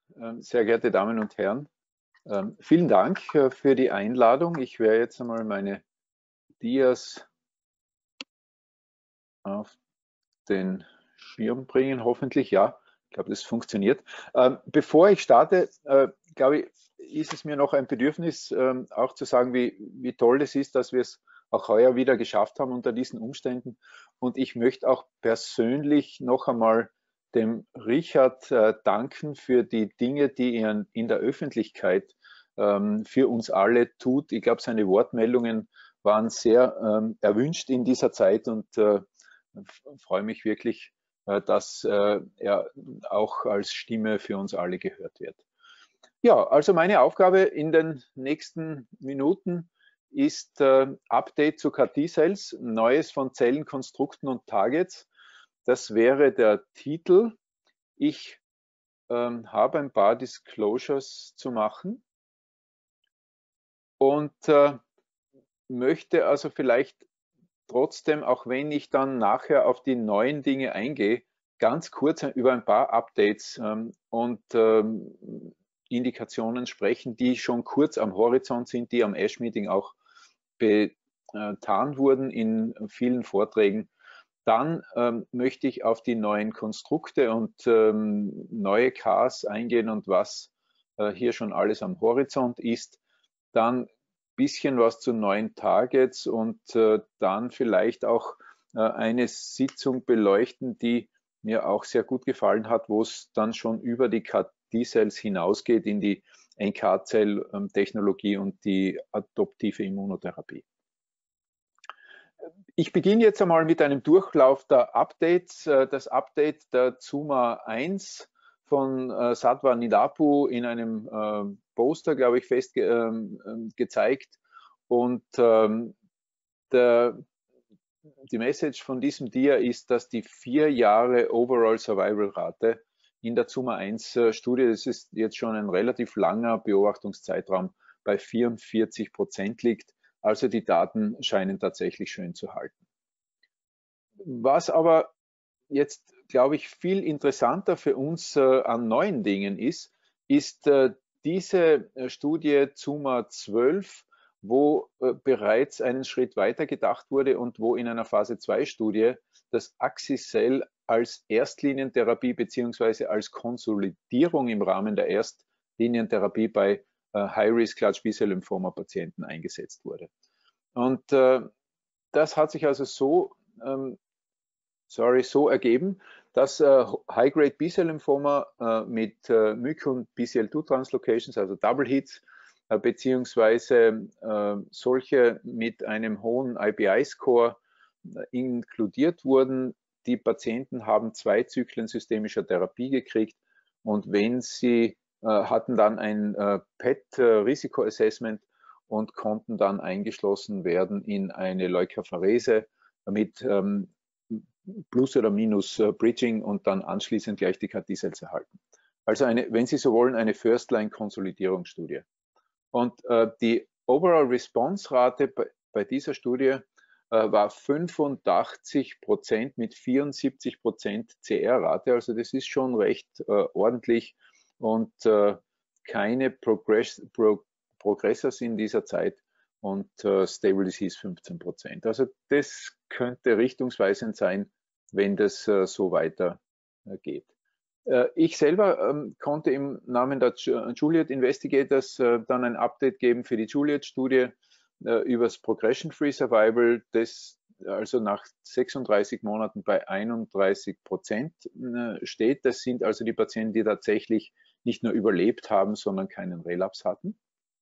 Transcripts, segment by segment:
Sehr geehrte Damen und Herren, vielen Dank für die Einladung. Ich werde jetzt einmal meine Dias auf den Schirm bringen, hoffentlich. Ja, ich glaube, das funktioniert. Bevor ich starte, glaube ich, ist es mir noch ein Bedürfnis, auch zu sagen, wie toll es ist, dass wir es auch heuer wieder geschafft haben unter diesen Umständen. Und ich möchte auch persönlich noch einmal dem Richard danken für die Dinge, die er in der Öffentlichkeit für uns alle tut. Ich glaube, seine Wortmeldungen waren sehr erwünscht in dieser Zeit und freue mich wirklich, dass er auch als Stimme für uns alle gehört wird. Ja, also meine Aufgabe in den nächsten Minuten ist Update zu CAR-T-Cells, Neues von Zellen, Konstrukten und Targets. Das wäre der Titel. Ich habe ein paar Disclosures zu machen und möchte also vielleicht trotzdem, auch wenn ich dann nachher auf die neuen Dinge eingehe, ganz kurz über ein paar Updates und Indikationen sprechen, die schon kurz am Horizont sind, die am ASH-Meeting auch betan wurden in vielen Vorträgen. Dann möchte ich auf die neuen Konstrukte und neue CARs eingehen und was hier schon alles am Horizont ist. Dann bisschen was zu neuen Targets und dann vielleicht auch eine Sitzung beleuchten, die mir auch sehr gut gefallen hat, wo es dann schon über die CAR-T-Cells hinausgeht in die NK-Zell-Technologie und die adoptive Immunotherapie. Ich beginne jetzt einmal mit einem Durchlauf der Updates. Das Update der ZUMA 1 von Sattva Nidapu in einem Poster, glaube ich, gezeigt. Und die Message von diesem Dia ist, dass die 4 Jahre Overall Survival Rate in der ZUMA 1 Studie, das ist jetzt schon ein relativ langer Beobachtungszeitraum, bei 44% liegt. Also die Daten scheinen tatsächlich schön zu halten. Was aber jetzt, glaube ich, viel interessanter für uns an neuen Dingen ist diese Studie ZUMA 12, wo bereits einen Schritt weiter gedacht wurde und wo in einer Phase-2-Studie das Axi-Cell als Erstlinientherapie beziehungsweise als Konsolidierung im Rahmen der Erstlinientherapie bei High-Risk Large B-Cell-Lymphoma-Patienten eingesetzt wurde. Und das hat sich also so ergeben, dass High-Grade B-Cell-Lymphoma mit MYC und BCL2-Translocations, also Double Hits, beziehungsweise solche mit einem hohen IBI-Score inkludiert wurden. Die Patienten haben 2 Zyklen systemischer Therapie gekriegt und wenn sie hatten dann ein PET-Risikoassessment und konnten dann eingeschlossen werden in eine Leukapherese mit Plus oder Minus Bridging und dann anschließend gleich die CAR-T-Cells erhalten. Also wenn Sie so wollen, eine First-Line-Konsolidierungsstudie. Und die Overall Response-Rate bei dieser Studie war 85% mit 74% CR-Rate. Also das ist schon recht ordentlich und keine Progressors in dieser Zeit und Stable Disease 15%. Also das könnte richtungsweisend sein, wenn das so weiter geht. Ich selber konnte im Namen der Juliet Investigators dann ein Update geben für die Juliet-Studie über das Progression-Free Survival, das also nach 36 Monaten bei 31% steht. Das sind also die Patienten, die tatsächlich nicht nur überlebt haben, sondern keinen Relapse hatten.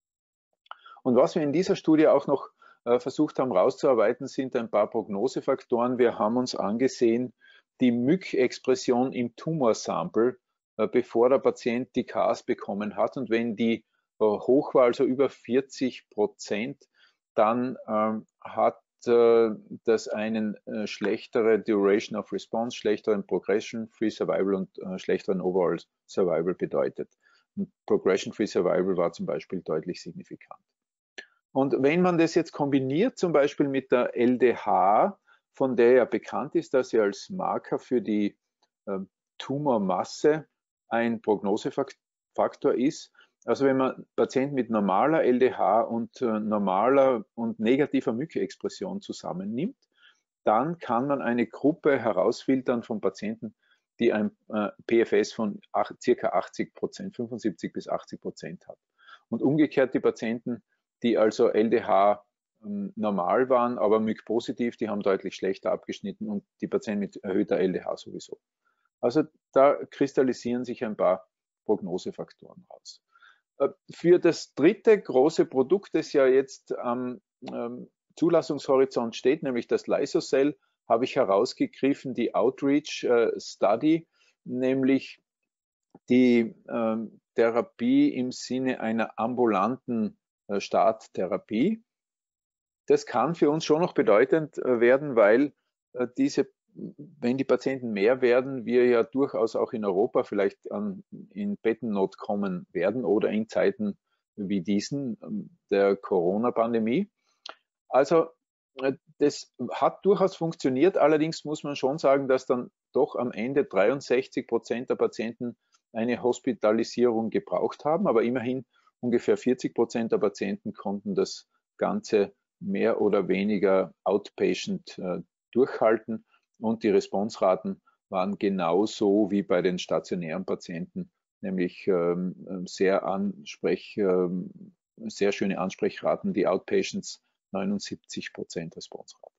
Und was wir in dieser Studie auch noch versucht haben rauszuarbeiten, sind ein paar Prognosefaktoren. Wir haben uns angesehen, die MYC-Expression im Tumorsample, bevor der Patient die CARs bekommen hat. Und wenn die hoch war, also über 40%, dann hat das einen schlechtere Duration of Response, schlechteren Progression-Free Survival und schlechteren Overall Survival bedeutet. Und Progression-Free Survival war zum Beispiel deutlich signifikant. Und wenn man das jetzt kombiniert, zum Beispiel mit der LDH, von der ja bekannt ist, dass sie als Marker für die Tumormasse ein Prognosefaktor Faktor ist, also wenn man Patienten mit normaler LDH und normaler und negativer Mücke-Expression zusammennimmt, dann kann man eine Gruppe herausfiltern von Patienten, die ein PFS von ca. 80%, 75 bis 80% hat. Und umgekehrt die Patienten, die also LDH normal waren, aber MYC-positiv, die haben deutlich schlechter abgeschnitten und die Patienten mit erhöhter LDH sowieso. Also da kristallisieren sich ein paar Prognosefaktoren raus. Für das dritte große Produkt, das ja jetzt am Zulassungshorizont steht, nämlich das Lysocell, habe ich herausgegriffen die Outreach Study, nämlich die Therapie im Sinne einer ambulanten Starttherapie. Das kann für uns schon noch bedeutend werden, weil wenn die Patienten mehr werden, wir ja durchaus auch in Europa vielleicht in Bettennot kommen werden oder in Zeiten wie diesen der Corona-Pandemie. Also das hat durchaus funktioniert, allerdings muss man schon sagen, dass dann doch am Ende 63% der Patienten eine Hospitalisierung gebraucht haben, aber immerhin ungefähr 40% der Patienten konnten das Ganze mehr oder weniger outpatient durchhalten und die Responsraten waren genauso wie bei den stationären Patienten, nämlich sehr schöne Ansprechraten, die Outpatients 79% Responsrate.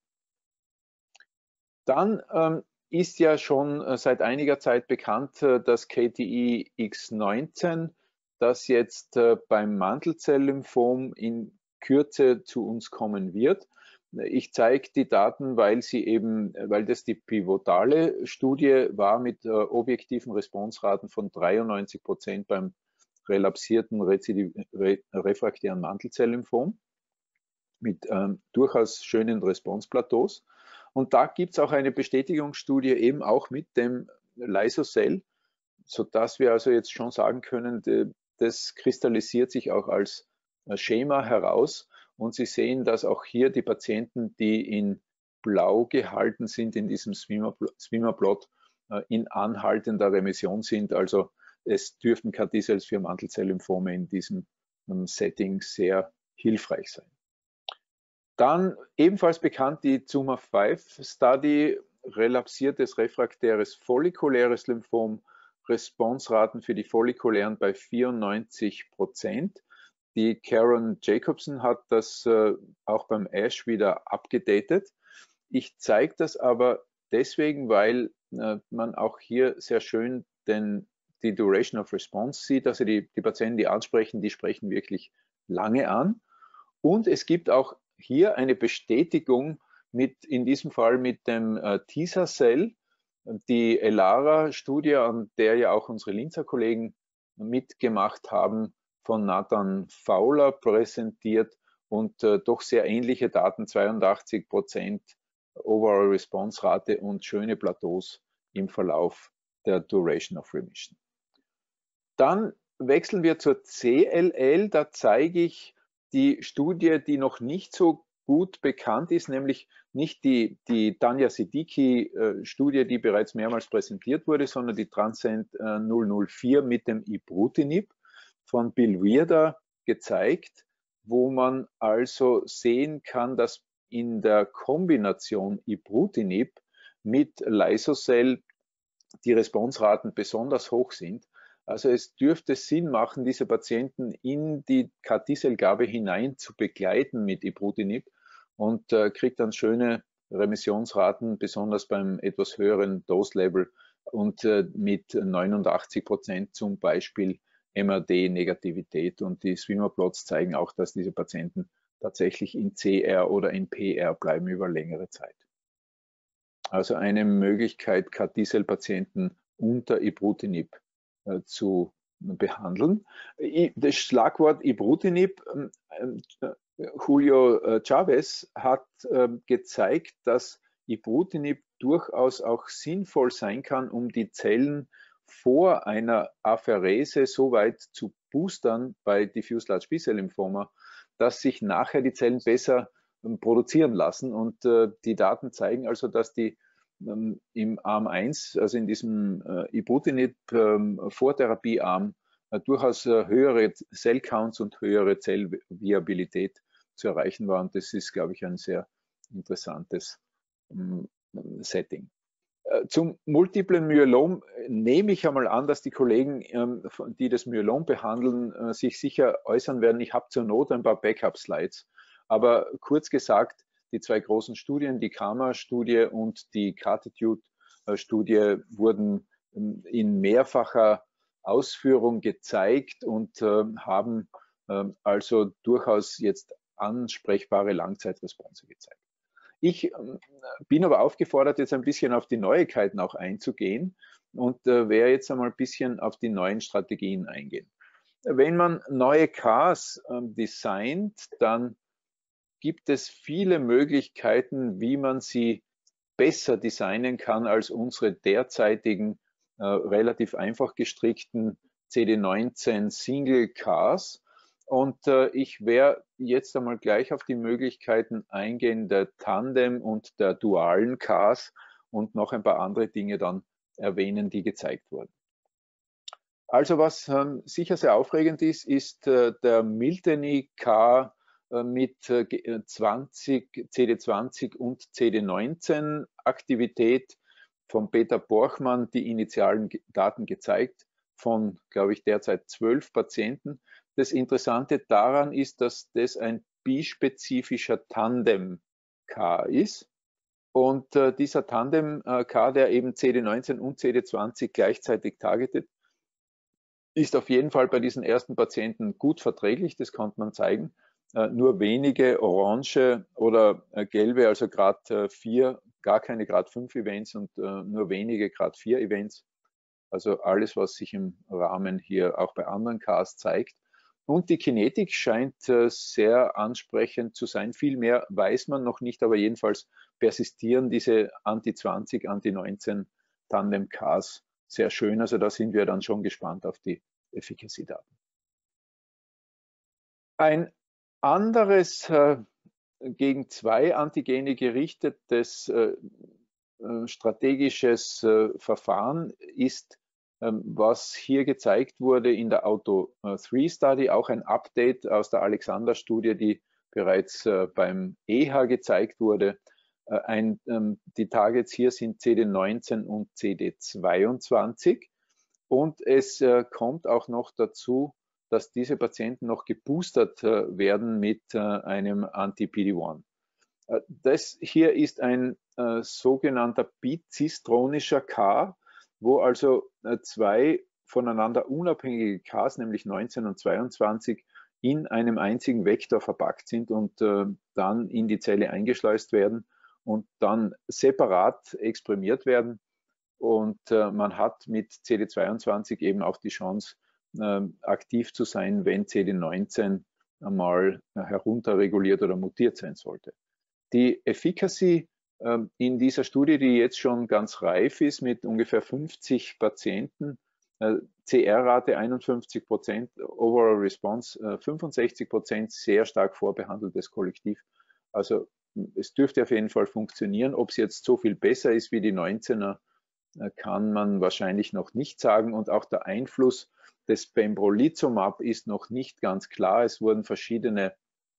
Dann ist ja schon seit einiger Zeit bekannt, dass KTI X19, das jetzt beim Mantelzell-Lymphom in Kürze zu uns kommen wird. Ich zeige die Daten, weil das die pivotale Studie war mit objektiven Responsraten von 93% beim relapsierten refraktären Mantelzell-Lymphom mit durchaus schönen Responsplateaus. Und da gibt es auch eine Bestätigungsstudie eben auch mit dem Lysocell, sodass wir also jetzt schon sagen können, das kristallisiert sich auch als Schema heraus. Und Sie sehen, dass auch hier die Patienten, die in blau gehalten sind in diesem Swimmerplot, in anhaltender Remission sind. Also es dürften CAR-T-Cells für Mantelzell-Lymphome in diesem Setting sehr hilfreich sein. Dann ebenfalls bekannt die ZUMA-5-Study, relapsiertes refraktäres follikuläres Lymphom, Responsraten für die follikulären bei 94%. Die Karen Jacobson hat das auch beim ASH wieder abgedatet. Ich zeige das aber deswegen, weil man auch hier sehr schön die Duration of Response sieht. Also die Patienten, die ansprechen, die sprechen wirklich lange an. Und es gibt auch hier eine Bestätigung in diesem Fall mit dem TISA-Cell, die ELARA-Studie, an der ja auch unsere Linzer Kollegen mitgemacht haben, von Nathan Fowler präsentiert und doch sehr ähnliche Daten, 82% Overall Response Rate und schöne Plateaus im Verlauf der Duration of Remission. Dann wechseln wir zur CLL, da zeige ich die Studie, die noch nicht so gut bekannt ist, nämlich nicht die Tanya Siddiqui-Studie, die bereits mehrmals präsentiert wurde, sondern die Transcend 004 mit dem Ibrutinib von Bill Weirder gezeigt, wo man also sehen kann, dass in der Kombination Ibrutinib mit Lysocell die Responsraten besonders hoch sind. Also es dürfte Sinn machen, diese Patienten in die CAR-T-Cell-Gabe hinein zu begleiten mit Ibrutinib und kriegt dann schöne Remissionsraten, besonders beim etwas höheren Dose-Level und mit 89% zum Beispiel MRD-Negativität. Und die Swimmerplots zeigen auch, dass diese Patienten tatsächlich in CR oder in PR bleiben über längere Zeit. Also eine Möglichkeit, CAR-T-Cell-Patienten unter Ibrutinib zu behandeln. Das Schlagwort Ibrutinib, Julio Chavez hat gezeigt, dass Ibrutinib durchaus auch sinnvoll sein kann, um die Zellen vor einer Apherese so weit zu boostern bei Diffuse Large B-Cell Lymphoma, dass sich nachher die Zellen besser produzieren lassen. Und die Daten zeigen also, dass die im Arm 1, also in diesem Ibrutinib Vortherapiearm, durchaus höhere Cell-Counts und höhere Zellviabilität zu erreichen war. Und das ist, glaube ich, ein sehr interessantes Setting. Zum multiplen Myelom nehme ich einmal an, dass die Kollegen, die das Myelom behandeln, sich sicher äußern werden. Ich habe zur Not ein paar Backup-Slides. Aber kurz gesagt, die zwei großen Studien, die KAMA-Studie und die CARTITUDE-Studie, wurden in mehrfacher Ausführung gezeigt und haben also durchaus jetzt ansprechbare Langzeitresponse gezeigt. Ich bin aber aufgefordert, jetzt ein bisschen auf die Neuigkeiten auch einzugehen und werde jetzt einmal ein bisschen auf die neuen Strategien eingehen. Wenn man neue CARs designt, dann gibt es viele Möglichkeiten, wie man sie besser designen kann als unsere derzeitigen relativ einfach gestrickten CD19 Single Cars. Und ich werde jetzt einmal gleich auf die Möglichkeiten eingehen der Tandem und der dualen Cars und noch ein paar andere Dinge dann erwähnen, die gezeigt wurden. Also was sicher sehr aufregend ist, ist der Miltenyi Car mit CD20 und CD19 Aktivität von Peter Borchmann, die initialen Daten gezeigt, von, glaube ich, derzeit 12 Patienten. Das Interessante daran ist, dass das ein bispezifischer Tandem-Car ist. Und dieser Tandem-Car, der eben CD19 und CD20 gleichzeitig targetet, ist auf jeden Fall bei diesen ersten Patienten gut verträglich, das konnte man zeigen. Nur wenige orange oder gelbe, also Grad 4, gar keine Grad 5 Events und nur wenige Grad 4 Events. Also alles, was sich im Rahmen hier auch bei anderen Cars zeigt. Und die Kinetik scheint sehr ansprechend zu sein. Viel mehr weiß man noch nicht, aber jedenfalls persistieren diese Anti-20, Anti-19 Tandem-Cars sehr schön. Also da sind wir dann schon gespannt auf die Efficacy-Daten. Ein anderes gegen zwei Antigene gerichtetes strategisches Verfahren ist, was hier gezeigt wurde in der Auto-3-Study, auch ein Update aus der Alexander-Studie, die bereits beim EHA gezeigt wurde. Die Targets hier sind CD19 und CD22 und es kommt auch noch dazu, dass diese Patienten noch geboostert werden mit einem Anti-PD-1. Das hier ist ein sogenannter bizistronischer Car, wo also zwei voneinander unabhängige Cars, nämlich 19 und 22, in einem einzigen Vektor verpackt sind und dann in die Zelle eingeschleust werden und dann separat exprimiert werden. Und man hat mit CD22 eben auch die Chance, aktiv zu sein, wenn CD19 einmal herunterreguliert oder mutiert sein sollte. Die Efficacy in dieser Studie, die jetzt schon ganz reif ist, mit ungefähr 50 Patienten, CR-Rate 51%, Overall Response 65%, sehr stark vorbehandeltes Kollektiv. Also es dürfte auf jeden Fall funktionieren. Ob es jetzt so viel besser ist wie die 19er, kann man wahrscheinlich noch nicht sagen. Und auch der Einfluss des Pembrolizumab ist noch nicht ganz klar. Es wurden verschiedene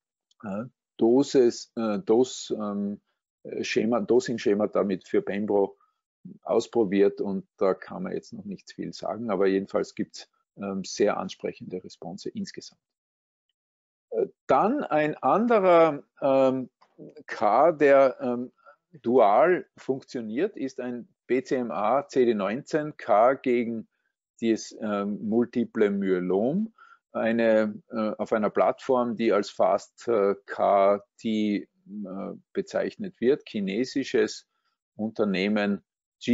Dosing-Schema damit für Pembro ausprobiert und da kann man jetzt noch nicht viel sagen, aber jedenfalls gibt es sehr ansprechende Response insgesamt. Dann ein anderer Car, der dual funktioniert, ist ein BCMA-CD19-Car gegen das multiple Myelom. Auf einer Plattform, die als FastCAR-T bezeichnet wird, chinesisches Unternehmen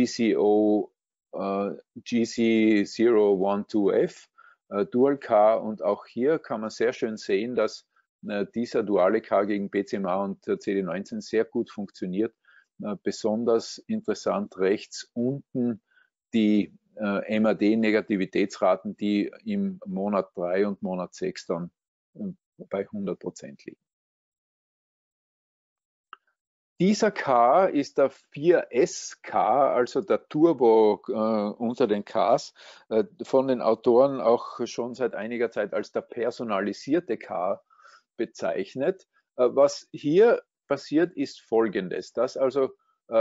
GC012F, Dual-CAR, und auch hier kann man sehr schön sehen, dass dieser duale CAR gegen BCMA und CD19 sehr gut funktioniert. Besonders interessant rechts unten die MAD-Negativitätsraten, die im Monat 3 und Monat 6 dann bei 100% liegen. Dieser K ist der 4S-K, also der Turbo unter den Ks, von den Autoren auch schon seit einiger Zeit als der personalisierte K bezeichnet. Was hier passiert, ist Folgendes, dass also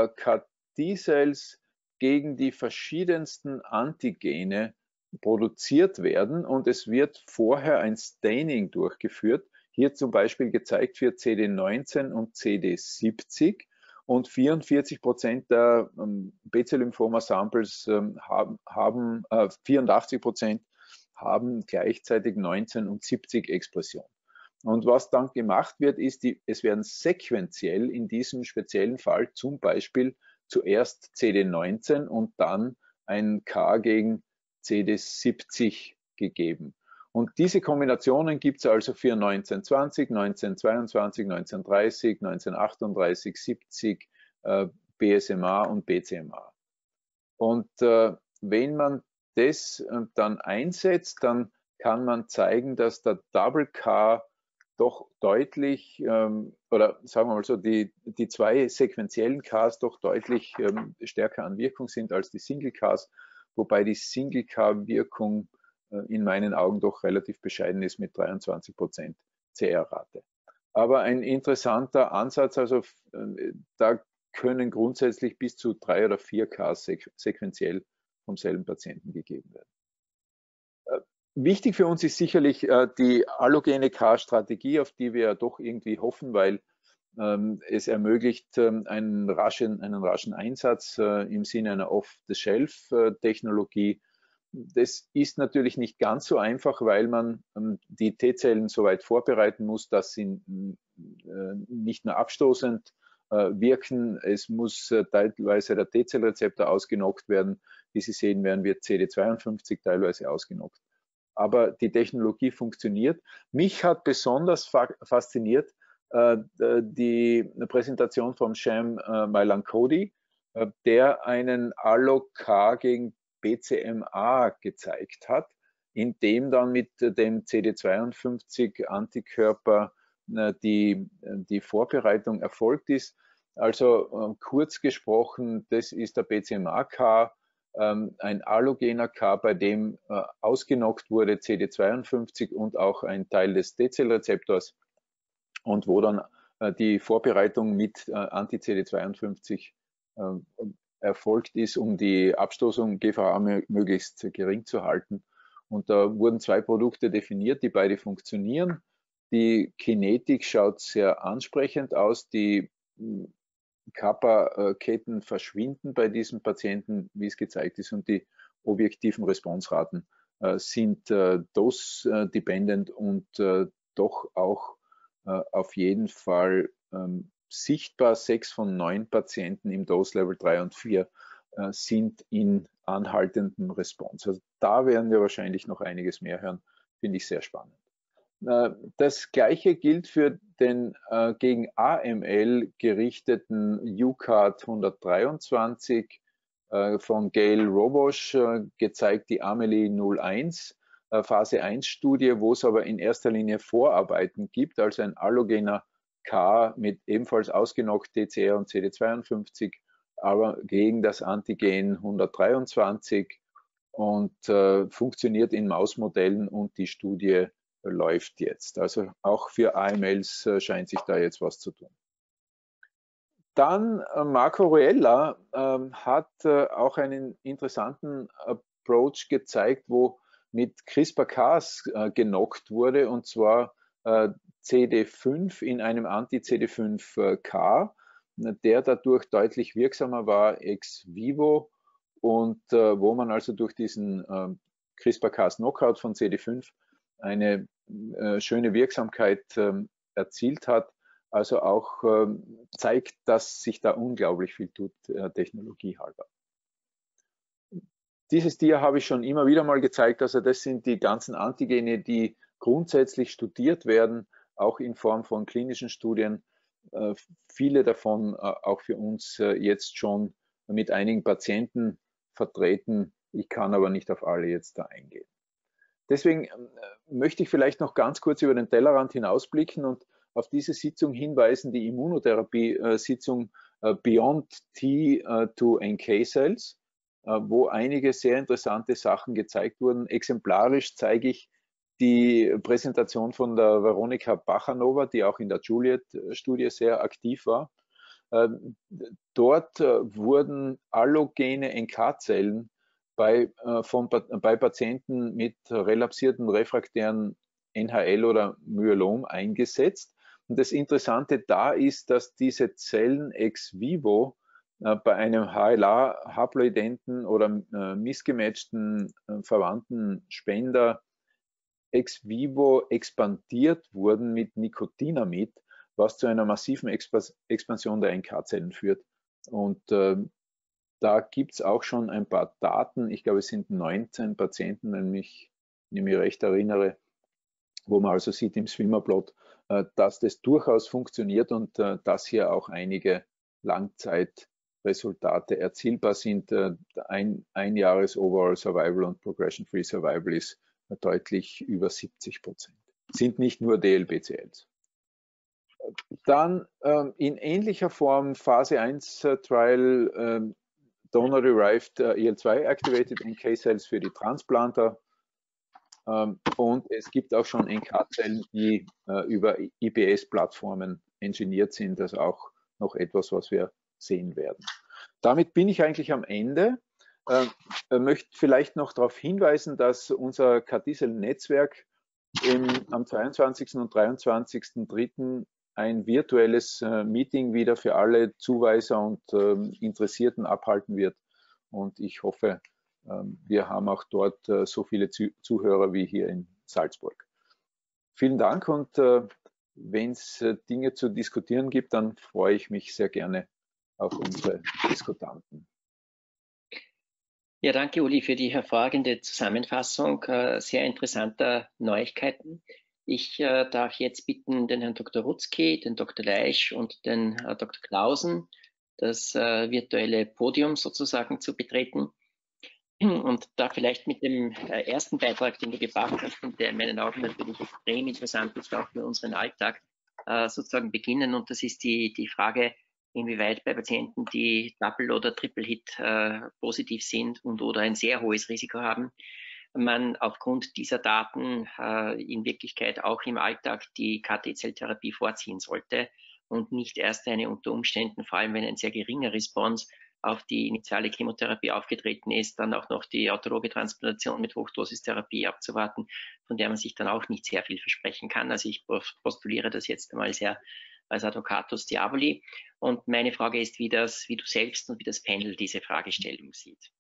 CAR-T-Cells gegen die verschiedensten Antigene produziert werden und es wird vorher ein Staining durchgeführt. Hier zum Beispiel gezeigt für CD19 und CD70 und 44% der B-Zell-Lymphoma-Samples haben 84% haben gleichzeitig 19 und 70 Expression. Und was dann gemacht wird, ist, es werden sequenziell in diesem speziellen Fall zum Beispiel zuerst CD19 und dann ein K gegen CD70 gegeben. Und diese Kombinationen gibt es also für 1920, 1922, 1930, 1938, 70, BSMA und BCMA. Und wenn man das dann einsetzt, dann kann man zeigen, dass der Double K doch deutlich, oder sagen wir mal so, die zwei sequentiellen Ks doch deutlich stärker an Wirkung sind als die Single Ks, wobei die Single K-Wirkung in meinen Augen doch relativ bescheiden ist mit 23% CR-Rate. Aber ein interessanter Ansatz, also da können grundsätzlich bis zu 3 oder 4 Ks sequenziell vom selben Patienten gegeben werden. Wichtig für uns ist sicherlich die allogene K-Strategie, auf die wir doch irgendwie hoffen, weil es ermöglicht einen raschen Einsatz im Sinne einer Off-the-Shelf-Technologie. Das ist natürlich nicht ganz so einfach, weil man die T-Zellen so weit vorbereiten muss, dass sie nicht nur abstoßend wirken. Es muss teilweise der T-Zellrezeptor ausgenockt werden. Wie Sie sehen, werden wir CD52 teilweise ausgenockt. Aber die Technologie funktioniert. Mich hat besonders fasziniert die Präsentation von Sham Mailankody, der einen Allo-K gegen BCMA gezeigt hat, in dem dann mit dem CD52-Antikörper die Vorbereitung erfolgt ist. Also kurz gesprochen, das ist der BCMA-K, ein allogener K, bei dem ausgenockt wurde CD52 und auch ein Teil des T-Zellrezeptors und wo dann die Vorbereitung mit Anti-CD52 erfolgt ist, um die Abstoßung GVA möglichst gering zu halten. Und da wurden zwei Produkte definiert, die beide funktionieren. Die Kinetik schaut sehr ansprechend aus. Die Kappa-Ketten verschwinden bei diesen Patienten, wie es gezeigt ist, und die objektiven Responsraten sind dose-dependent und doch auch auf jeden Fall sichtbar. 6 von 9 Patienten im Dose Level 3 und 4 sind in anhaltendem Response. Also da werden wir wahrscheinlich noch einiges mehr hören, finde ich sehr spannend. Das gleiche gilt für den gegen AML gerichteten UCART 123 von Gail Robosch, gezeigt die Amelie 01, Phase 1 Studie, wo es aber in erster Linie Vorarbeiten gibt, also ein allogener K mit ebenfalls ausgenockt TCR und CD52, aber gegen das Antigen 123 und funktioniert in Mausmodellen und die Studie läuft jetzt. Also auch für AMLs scheint sich da jetzt was zu tun. Dann Marco Ruella hat auch einen interessanten Approach gezeigt, wo mit CRISPR-Cas genockt wurde, und zwar CD5 in einem Anti-CD5-K, der dadurch deutlich wirksamer war ex vivo und wo man also durch diesen CRISPR-Cas-Knockout von CD5 eine schöne Wirksamkeit erzielt hat. Also auch zeigt, dass sich da unglaublich viel tut, technologiehalber. Dieses Dia habe ich schon immer wieder mal gezeigt. Also das sind die ganzen Antigene, die grundsätzlich studiert werden, auch in Form von klinischen Studien. Viele davon auch für uns jetzt schon mit einigen Patienten vertreten. Ich kann aber nicht auf alle jetzt da eingehen. Deswegen möchte ich vielleicht noch ganz kurz über den Tellerrand hinausblicken und auf diese Sitzung hinweisen, die Immunotherapie-Sitzung Beyond T to NK Cells, wo einige sehr interessante Sachen gezeigt wurden. Exemplarisch zeige ich die Präsentation von der Veronika Bachanova, die auch in der Juliet-Studie sehr aktiv war. Dort wurden allogene NK-Zellen bei Patienten mit relapsierten refraktären NHL oder Myelom eingesetzt. Und das Interessante da ist, dass diese Zellen ex vivo bei einem HLA-haploidenten oder missgematchten verwandten Spender ex vivo expandiert wurden mit Nicotinamid, was zu einer massiven Expansion der NK-Zellen führt. Und da gibt es auch schon ein paar Daten, ich glaube es sind 19 Patienten, wenn ich mich recht erinnere, wo man also sieht im Swimmerplot, dass das durchaus funktioniert und dass hier auch einige Langzeitresultate erzielbar sind. Ein Jahres Overall Survival und Progression-Free Survival ist deutlich über 70%. Sind nicht nur DLBCLs. Dann in ähnlicher Form Phase 1 Trial Donor-Derived IL-2-Activated NK Cells für die Transplanter. Und es gibt auch schon NK-Zellen, die über IPS-Plattformen engineert sind. Das ist auch noch etwas, was wir sehen werden. Damit bin ich eigentlich am Ende. Möchte vielleicht noch darauf hinweisen, dass unser CAR-T-Cell-Netzwerk am 22. und 23.03. ein virtuelles Meeting wieder für alle Zuweiser und Interessierten abhalten wird. Und ich hoffe, wir haben auch dort so viele Zuhörer wie hier in Salzburg. Vielen Dank und wenn es Dinge zu diskutieren gibt, dann freue ich mich sehr gerne auf unsere Diskutanten. Ja, danke Uli für die hervorragende Zusammenfassung sehr interessanter Neuigkeiten. Ich darf jetzt bitten, den Herrn Dr. Rutzki, den Dr. Leisch und den Dr. Clausen das virtuelle Podium sozusagen zu betreten. Und da vielleicht mit dem ersten Beitrag, den du gebracht hast und der in meinen Augen natürlich extrem interessant ist, auch für unseren Alltag, sozusagen beginnen. Und das ist die Frage, inwieweit bei Patienten, die Double- oder Triple-Hit positiv sind und oder ein sehr hohes Risiko haben, man aufgrund dieser Daten in Wirklichkeit auch im Alltag die CAR-T-Zelltherapie vorziehen sollte und nicht erst eine unter Umständen, vor allem wenn ein sehr geringer Response auf die initiale Chemotherapie aufgetreten ist, dann auch noch die autologe Transplantation mit Hochdosistherapie abzuwarten, von der man sich dann auch nicht sehr viel versprechen kann. Also ich postuliere das jetzt einmal sehr als Advocatus Diaboli. Und meine Frage ist, wie du selbst und wie das Panel diese Fragestellung sieht.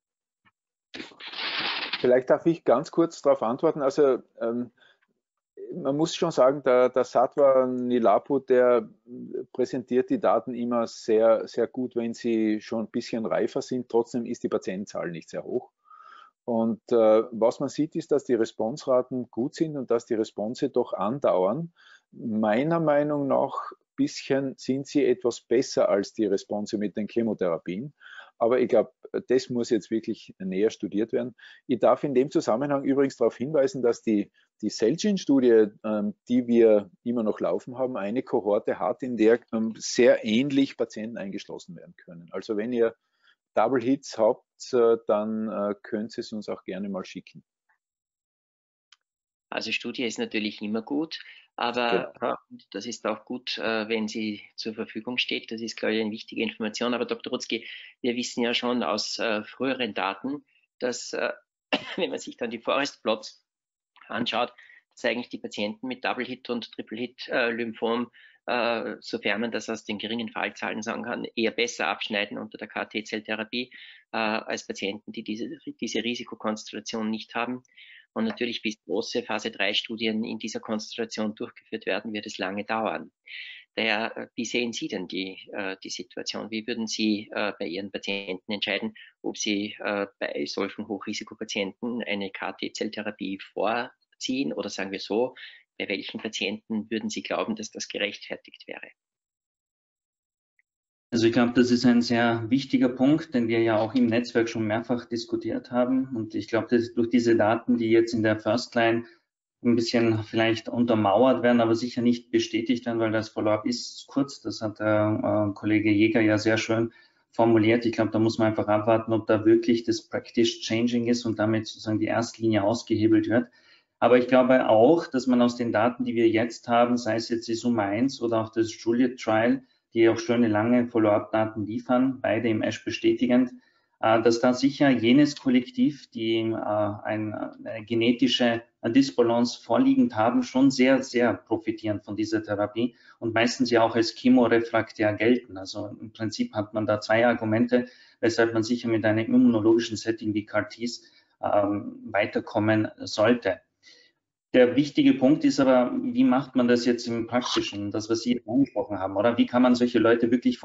Vielleicht darf ich ganz kurz darauf antworten. Also man muss schon sagen, der Sattva Nilapu, der präsentiert die Daten immer sehr, sehr gut, wenn sie schon ein bisschen reifer sind. Trotzdem ist die Patientenzahl nicht sehr hoch. Und was man sieht, ist, dass die Responsraten gut sind und dass die Response doch andauern. Meiner Meinung nach sind sie etwas besser als die Response mit den Chemotherapien. Aber ich glaube, das muss jetzt wirklich näher studiert werden. Ich darf in dem Zusammenhang übrigens darauf hinweisen, dass die Celgene-Studie, die wir immer noch laufen haben, eine Kohorte hat, in der sehr ähnlich Patienten eingeschlossen werden können. Also wenn ihr Double Hits habt, dann könnt ihr es uns auch gerne mal schicken. Also Studie ist natürlich immer gut, aber genau. Das ist auch gut, wenn sie zur Verfügung steht. Das ist, glaube ich, eine wichtige Information. Aber Dr. Rutzki, wir wissen ja schon aus früheren Daten, dass, wenn man sich dann die Forest-Plots anschaut, dass eigentlich die Patienten mit Double-Hit und Triple-Hit-Lymphom, sofern man das aus den geringen Fallzahlen sagen kann, eher besser abschneiden unter der CAR-T-Zelltherapie als Patienten, die diese Risikokonstellation nicht haben. Und natürlich, bis große Phase-3-Studien in dieser Konstellation durchgeführt werden, wird es lange dauern. Daher, wie sehen Sie denn die Situation? Wie würden Sie bei Ihren Patienten entscheiden, ob Sie bei solchen Hochrisikopatienten eine CAR-T-Zelltherapie vorziehen oder sagen wir so, bei welchen Patienten würden Sie glauben, dass das gerechtfertigt wäre? Also ich glaube, das ist ein sehr wichtiger Punkt, den wir ja auch im Netzwerk schon mehrfach diskutiert haben. Und ich glaube, dass durch diese Daten, die jetzt in der First Line ein bisschen vielleicht untermauert werden, aber sicher nicht bestätigt werden, weil das Follow-up ist kurz. Das hat der Kollege Jäger ja sehr schön formuliert. Ich glaube, da muss man einfach abwarten, ob da wirklich das Practice Changing ist und damit sozusagen die Erstlinie ausgehebelt wird. Aber ich glaube auch, dass man aus den Daten, die wir jetzt haben, sei es jetzt die Summe 1 oder auch das Juliet Trial, die auch schöne lange Follow-up-Daten liefern, beide im ASH bestätigend, dass da sicher jenes Kollektiv, die eine genetische Dysbalance vorliegend haben, schon sehr, sehr profitieren von dieser Therapie und meistens ja auch als chemorefraktär gelten. Also im Prinzip hat man da zwei Argumente, weshalb man sicher mit einem immunologischen Setting wie CAR-Ts weiterkommen sollte. Der wichtige Punkt ist aber, wie macht man das jetzt im Praktischen, das, was Sie angesprochen haben, oder? Wie kann man solche Leute wirklich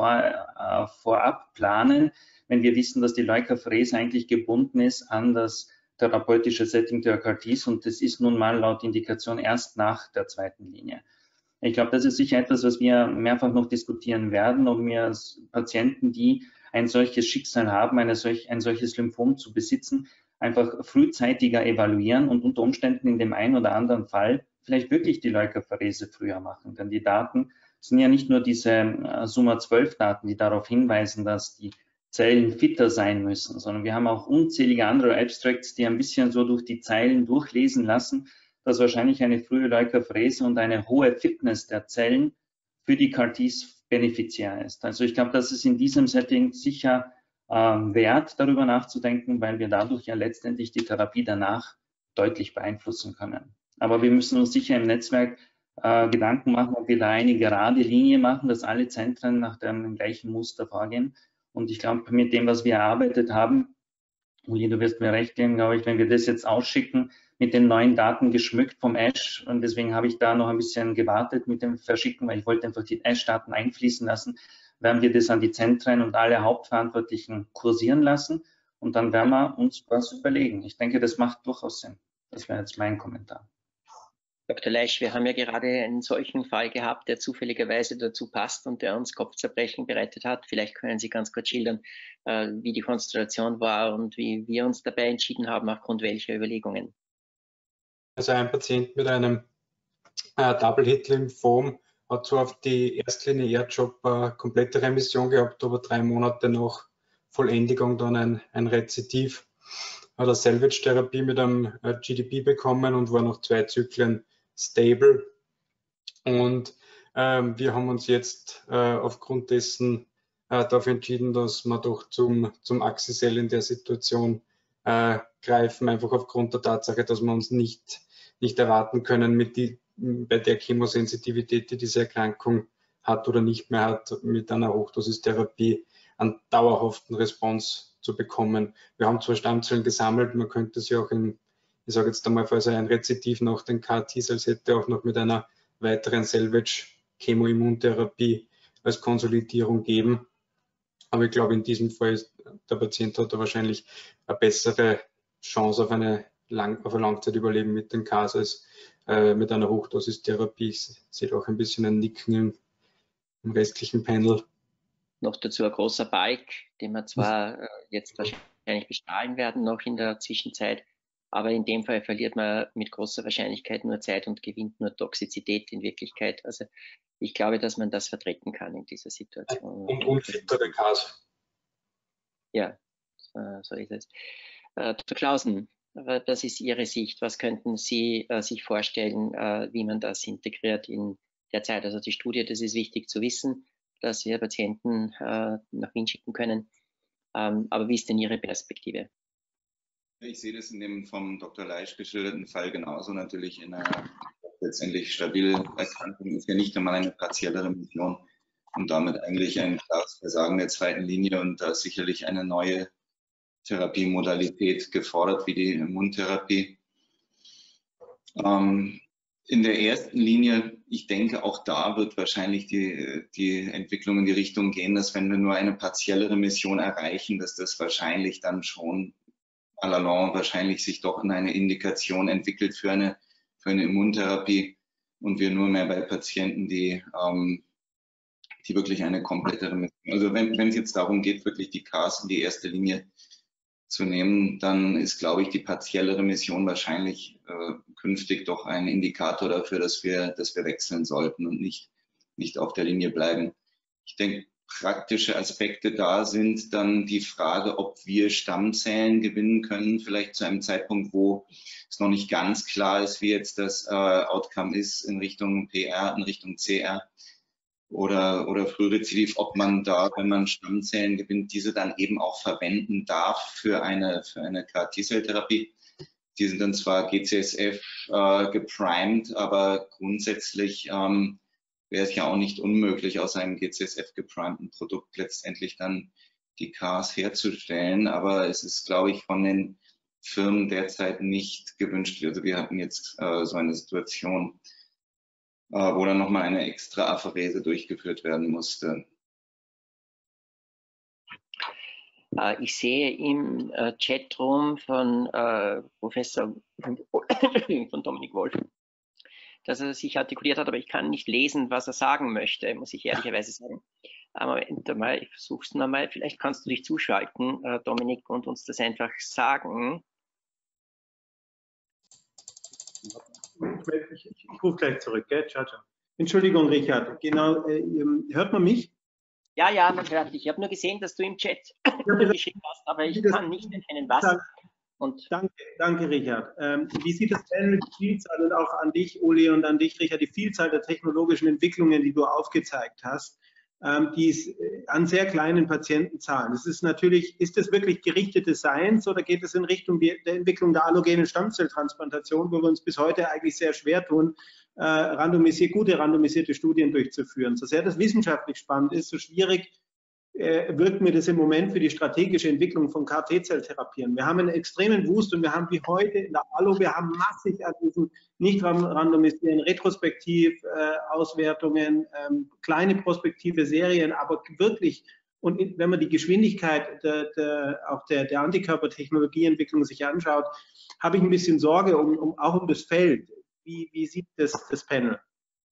vorab planen, wenn wir wissen, dass die Leukapherese eigentlich gebunden ist an das therapeutische Setting der CAR-Ts und das ist nun mal laut Indikation erst nach der zweiten Linie. Ich glaube, das ist sicher etwas, was wir mehrfach noch diskutieren werden, um wir Patienten, die ein solches Schicksal haben, ein solches Lymphom zu besitzen, einfach frühzeitiger evaluieren und unter Umständen in dem einen oder anderen Fall vielleicht wirklich die Leukapherese früher machen. Denn die Daten sind ja nicht nur diese Summa 12 Daten, die darauf hinweisen, dass die Zellen fitter sein müssen, sondern wir haben auch unzählige andere Abstracts, die ein bisschen so durch die Zeilen durchlesen lassen, dass wahrscheinlich eine frühe Leukapherese und eine hohe Fitness der Zellen für die CAR-Ts benefiziär ist. Also ich glaube, das ist in diesem Setting sicher wert, darüber nachzudenken, weil wir dadurch ja letztendlich die Therapie danach deutlich beeinflussen können. Aber wir müssen uns sicher im Netzwerk Gedanken machen, ob wir da eine gerade Linie machen, dass alle Zentren nach dem gleichen Muster vorgehen. Und ich glaube, mit dem, was wir erarbeitet haben, Uli, du wirst mir recht geben, glaube ich, wenn wir das jetzt ausschicken, mit den neuen Daten geschmückt vom ASH, und deswegen habe ich da noch ein bisschen gewartet mit dem Verschicken, weil ich wollte einfach die ASH-Daten einfließen lassen, werden wir das an die Zentren und alle Hauptverantwortlichen kursieren lassen und dann werden wir uns was überlegen. Ich denke, das macht durchaus Sinn. Das wäre jetzt mein Kommentar. Dr. Leisch, wir haben ja gerade einen solchen Fall gehabt, der zufälligerweise dazu passt und der uns Kopfzerbrechen bereitet hat. Vielleicht können Sie ganz kurz schildern, wie die Konstellation war und wie wir uns dabei entschieden haben, aufgrund welcher Überlegungen. Also ein Patient mit einem Double-Hit-Lymphom hat zwar auf die Erstlinie R-Job komplette Remission gehabt, aber 3 Monate nach Vollendigung dann ein Rezidiv. Hat eine Salvage-Therapie mit einem GDP bekommen und war nach 2 Zyklen stable. Und wir haben uns jetzt aufgrund dessen dafür entschieden, dass wir doch zum Axi-Cell in der Situation greifen, einfach aufgrund der Tatsache, dass wir uns nicht erwarten können, bei der Chemosensitivität, die diese Erkrankung hat oder nicht mehr hat, mit einer Hochdosistherapie einen dauerhaften Response zu bekommen. Wir haben zwar Stammzellen gesammelt, man könnte sie auch ich sage jetzt einmal, falls er ein Rezidiv nach den CAR-T-Cells hätte, auch noch mit einer weiteren Salvage-Chemoimmuntherapie als Konsolidierung geben. Aber ich glaube, in diesem Fall der Patient hat da wahrscheinlich eine bessere Chance auf ein Langzeitüberleben mit den CARs als mit einer Hochdosistherapie. Ich sehe auch ein bisschen ein Nicken im restlichen Panel. Noch dazu ein großer Balk, den wir zwar jetzt wahrscheinlich bestrahlen werden noch in der Zwischenzeit, aber in dem Fall verliert man mit großer Wahrscheinlichkeit nur Zeit und gewinnt nur Toxizität in Wirklichkeit. Also ich glaube, dass man das vertreten kann in dieser Situation. Und unfittere CARs. Ja, so ist es. Dr. Clausen, das ist Ihre Sicht. Was könnten Sie sich vorstellen, wie man das integriert in der Zeit? Also die Studie, das ist wichtig zu wissen, dass wir Patienten nach Wien schicken können. Aber wie ist denn Ihre Perspektive? Ich sehe das in dem vom Dr. Leisch geschilderten Fall genauso. Natürlich in einer letztendlich stabilen Erkrankung ist ja nicht einmal eine partielle Remission und damit eigentlich ein klares Versagen der zweiten Linie und da ist sicherlich eine neue Therapiemodalität gefordert, wie die Immuntherapie. In der ersten Linie, ich denke, auch da wird wahrscheinlich die Entwicklung in die Richtung gehen, dass wenn wir nur eine partielle Remission erreichen, dass das wahrscheinlich dann schon à la longue wahrscheinlich sich doch in eine Indikation entwickelt für eine Immuntherapie und wir nur mehr bei Patienten, die wirklich eine komplette Remission, also wenn es jetzt darum geht, wirklich die CARs in die erste Linie zu nehmen, dann ist, glaube ich, die partielle Remission wahrscheinlich künftig doch ein Indikator dafür, dass wir wechseln sollten und nicht auf der Linie bleiben. Ich denke, praktische Aspekte da sind dann die Frage, ob wir Stammzellen gewinnen können, vielleicht zu einem Zeitpunkt, wo es noch nicht ganz klar ist, wie jetzt das Outcome ist in Richtung PR, in Richtung CR oder Frührezidiv, ob man da, wenn man Stammzellen gewinnt, diese dann eben auch verwenden darf für eine CAR-T-Cell-Therapie. Die sind dann zwar GCSF geprimed, aber grundsätzlich wäre es ja auch nicht unmöglich, aus einem GCSF geprimten Produkt letztendlich dann die CARs herzustellen. Aber es ist, glaube ich, von den Firmen derzeit nicht gewünscht. Also wir hatten jetzt so eine Situation, wo dann nochmal eine extra Apherese durchgeführt werden musste. Ich sehe im Chatroom von Professor von Dominik Wolf, dass er sich artikuliert hat, aber ich kann nicht lesen, was er sagen möchte, muss ich ehrlicherweise sagen. Aber mal, ich versuche es nochmal. Vielleicht kannst du dich zuschalten, Dominik, und uns das einfach sagen. Ich rufe gleich zurück, gell? Ciao, ciao. Entschuldigung, Richard. Genau, hört man mich? Ja, ja, man hört dich. Ich habe nur gesehen, dass du im Chat geschickt hast, aber ich kann nicht erkennen, was. Und danke, Richard. Wie sieht das denn mit der Vielzahl und auch an dich, Uli, und an dich, Richard, die Vielzahl der technologischen Entwicklungen, die du aufgezeigt hast, die ist an sehr kleinen Patientenzahlen. Das ist natürlich, ist das wirklich gerichtete Science oder geht es in Richtung der Entwicklung der allogenen Stammzelltransplantation, wo wir uns bis heute eigentlich sehr schwer tun, gute randomisierte Studien durchzuführen? So sehr das wissenschaftlich spannend ist, so schwierig wirkt mir das im Moment für die strategische Entwicklung von CAR-T-Zelltherapien. Wir haben einen extremen Wust und wir haben wie heute in der ALLO, wir haben massig an diesen nicht randomisieren, retrospektiv Auswertungen, kleine prospektive Serien, aber wirklich, und wenn man die Geschwindigkeit auch der Antikörpertechnologieentwicklung sich anschaut, habe ich ein bisschen Sorge auch um das Feld. Wie sieht das Panel?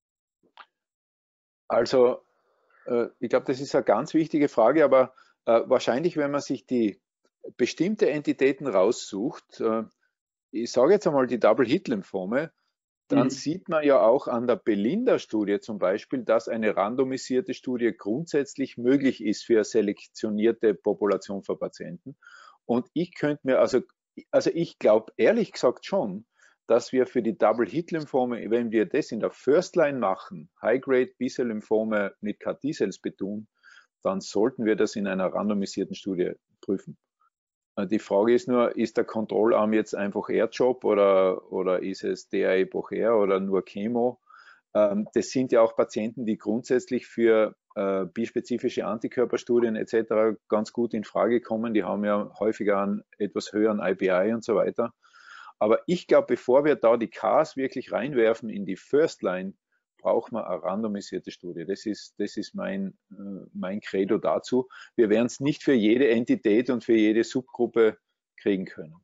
Also, ich glaube, das ist eine ganz wichtige Frage, aber wahrscheinlich, wenn man sich die bestimmte Entitäten raussucht, ich sage jetzt einmal die Double-Hit-Lymphome, dann sieht man ja auch an der Belinda-Studie zum Beispiel, dass eine randomisierte Studie grundsätzlich möglich ist für eine selektionierte Population von Patienten. Und ich könnte mir, also ich glaube ehrlich gesagt schon, dass wir für die Double-Hit-Lymphome, wenn wir das in der First Line machen, High-Grade B-Cell-Lymphome mit CAR-T-Cells betun, dann sollten wir das in einer randomisierten Studie prüfen. Die Frage ist nur, ist der Kontrollarm jetzt einfach R-Job oder ist es DAE-Bocher oder nur Chemo? Das sind ja auch Patienten, die grundsätzlich für bispezifische Antikörperstudien etc. ganz gut in Frage kommen. Die haben ja häufiger einen etwas höheren IBI und so weiter. Aber ich glaube, bevor wir da die CARs wirklich reinwerfen in die First Line, braucht man eine randomisierte Studie. Das ist mein Credo dazu. Wir werden es nicht für jede Entität und für jede Subgruppe kriegen können.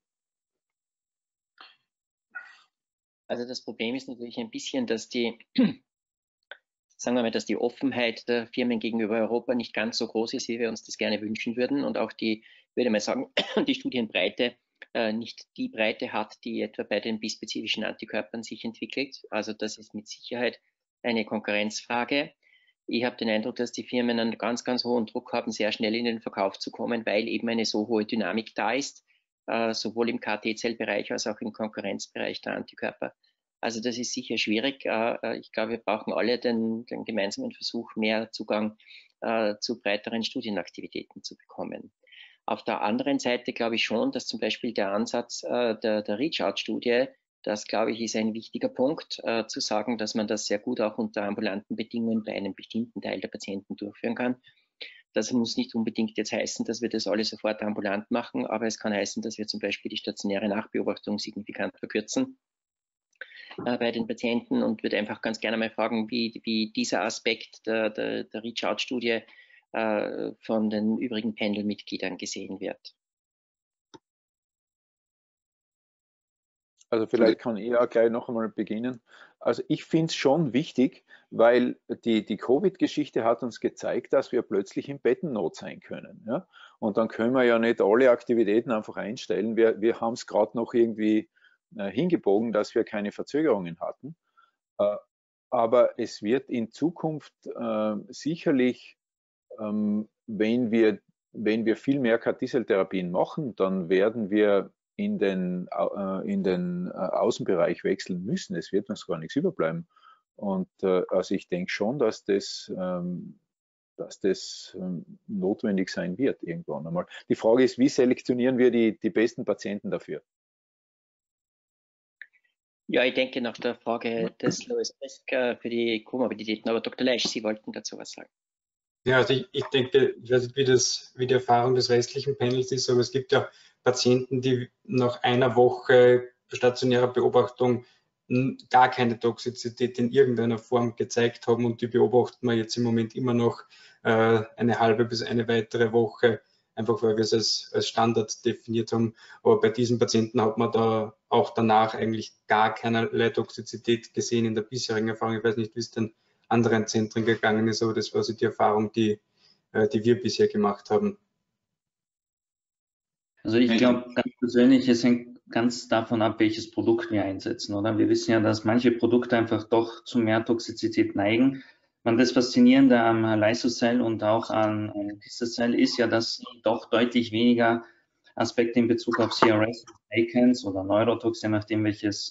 Also das Problem ist natürlich ein bisschen, dass sagen wir mal, dass die Offenheit der Firmen gegenüber Europa nicht ganz so groß ist, wie wir uns das gerne wünschen würden, und auch die, würde man sagen, die Studienbreite nicht die Breite hat, die etwa bei den bispezifischen Antikörpern sich entwickelt. Also das ist mit Sicherheit eine Konkurrenzfrage. Ich habe den Eindruck, dass die Firmen einen ganz, ganz hohen Druck haben, sehr schnell in den Verkauf zu kommen, weil eben eine so hohe Dynamik da ist, sowohl im CAR-T-Zell-Bereich als auch im Konkurrenzbereich der Antikörper. Also das ist sicher schwierig. Ich glaube, wir brauchen alle den gemeinsamen Versuch, mehr Zugang zu breiteren Studienaktivitäten zu bekommen. Auf der anderen Seite glaube ich schon, dass zum Beispiel der Ansatz der Reach-Out-Studie, das glaube ich ist ein wichtiger Punkt, zu sagen, dass man das sehr gut auch unter ambulanten Bedingungen bei einem bestimmten Teil der Patienten durchführen kann. Das muss nicht unbedingt jetzt heißen, dass wir das alle sofort ambulant machen, aber es kann heißen, dass wir zum Beispiel die stationäre Nachbeobachtung signifikant verkürzen bei den Patienten, und würde einfach ganz gerne mal fragen, wie dieser Aspekt der Reach-Out-Studie von den übrigen Panel-Mitgliedern gesehen wird. Also vielleicht kann ich auch gleich noch einmal beginnen. Also ich finde es schon wichtig, weil die Covid-Geschichte hat uns gezeigt, dass wir plötzlich in Bettennot sein können. Ja? Und dann können wir ja nicht alle Aktivitäten einfach einstellen. Wir haben es gerade noch irgendwie hingebogen, dass wir keine Verzögerungen hatten. Aber es wird in Zukunft sicherlich, wenn wir viel mehr CAR-T-Cell-Therapien machen, dann werden wir in den Außenbereich wechseln müssen. Es wird uns gar nichts überbleiben. Und also ich denke schon, dass das notwendig sein wird irgendwann einmal. Die Frage ist, wie selektionieren wir die besten Patienten dafür? Ja, ich denke nach der Frage des Louis Risk für die Komorbiditäten, aber Dr. Leisch, Sie wollten dazu was sagen. Ja, also ich denke, ich weiß nicht, wie die Erfahrung des restlichen Panels ist, aber es gibt ja Patienten, die nach einer Woche stationärer Beobachtung gar keine Toxizität in irgendeiner Form gezeigt haben, und die beobachten wir jetzt im Moment immer noch eine halbe bis eine weitere Woche, einfach weil wir es als Standard definiert haben. Aber bei diesen Patienten hat man da auch danach eigentlich gar keinerlei Toxizität gesehen in der bisherigen Erfahrung. Ich weiß nicht, wie es denn anderen Zentren gegangen ist, aber das war so die Erfahrung, die wir bisher gemacht haben. Also ich glaube ganz persönlich, es hängt ganz davon ab, welches Produkt wir einsetzen, oder? Wir wissen ja, dass manche Produkte einfach doch zu mehr Toxizität neigen. Das Faszinierende am Lysocell und auch an Tisacell ist ja, dass sie doch deutlich weniger Aspekte in Bezug auf CRS, ICANS oder Neurotox, je nachdem welche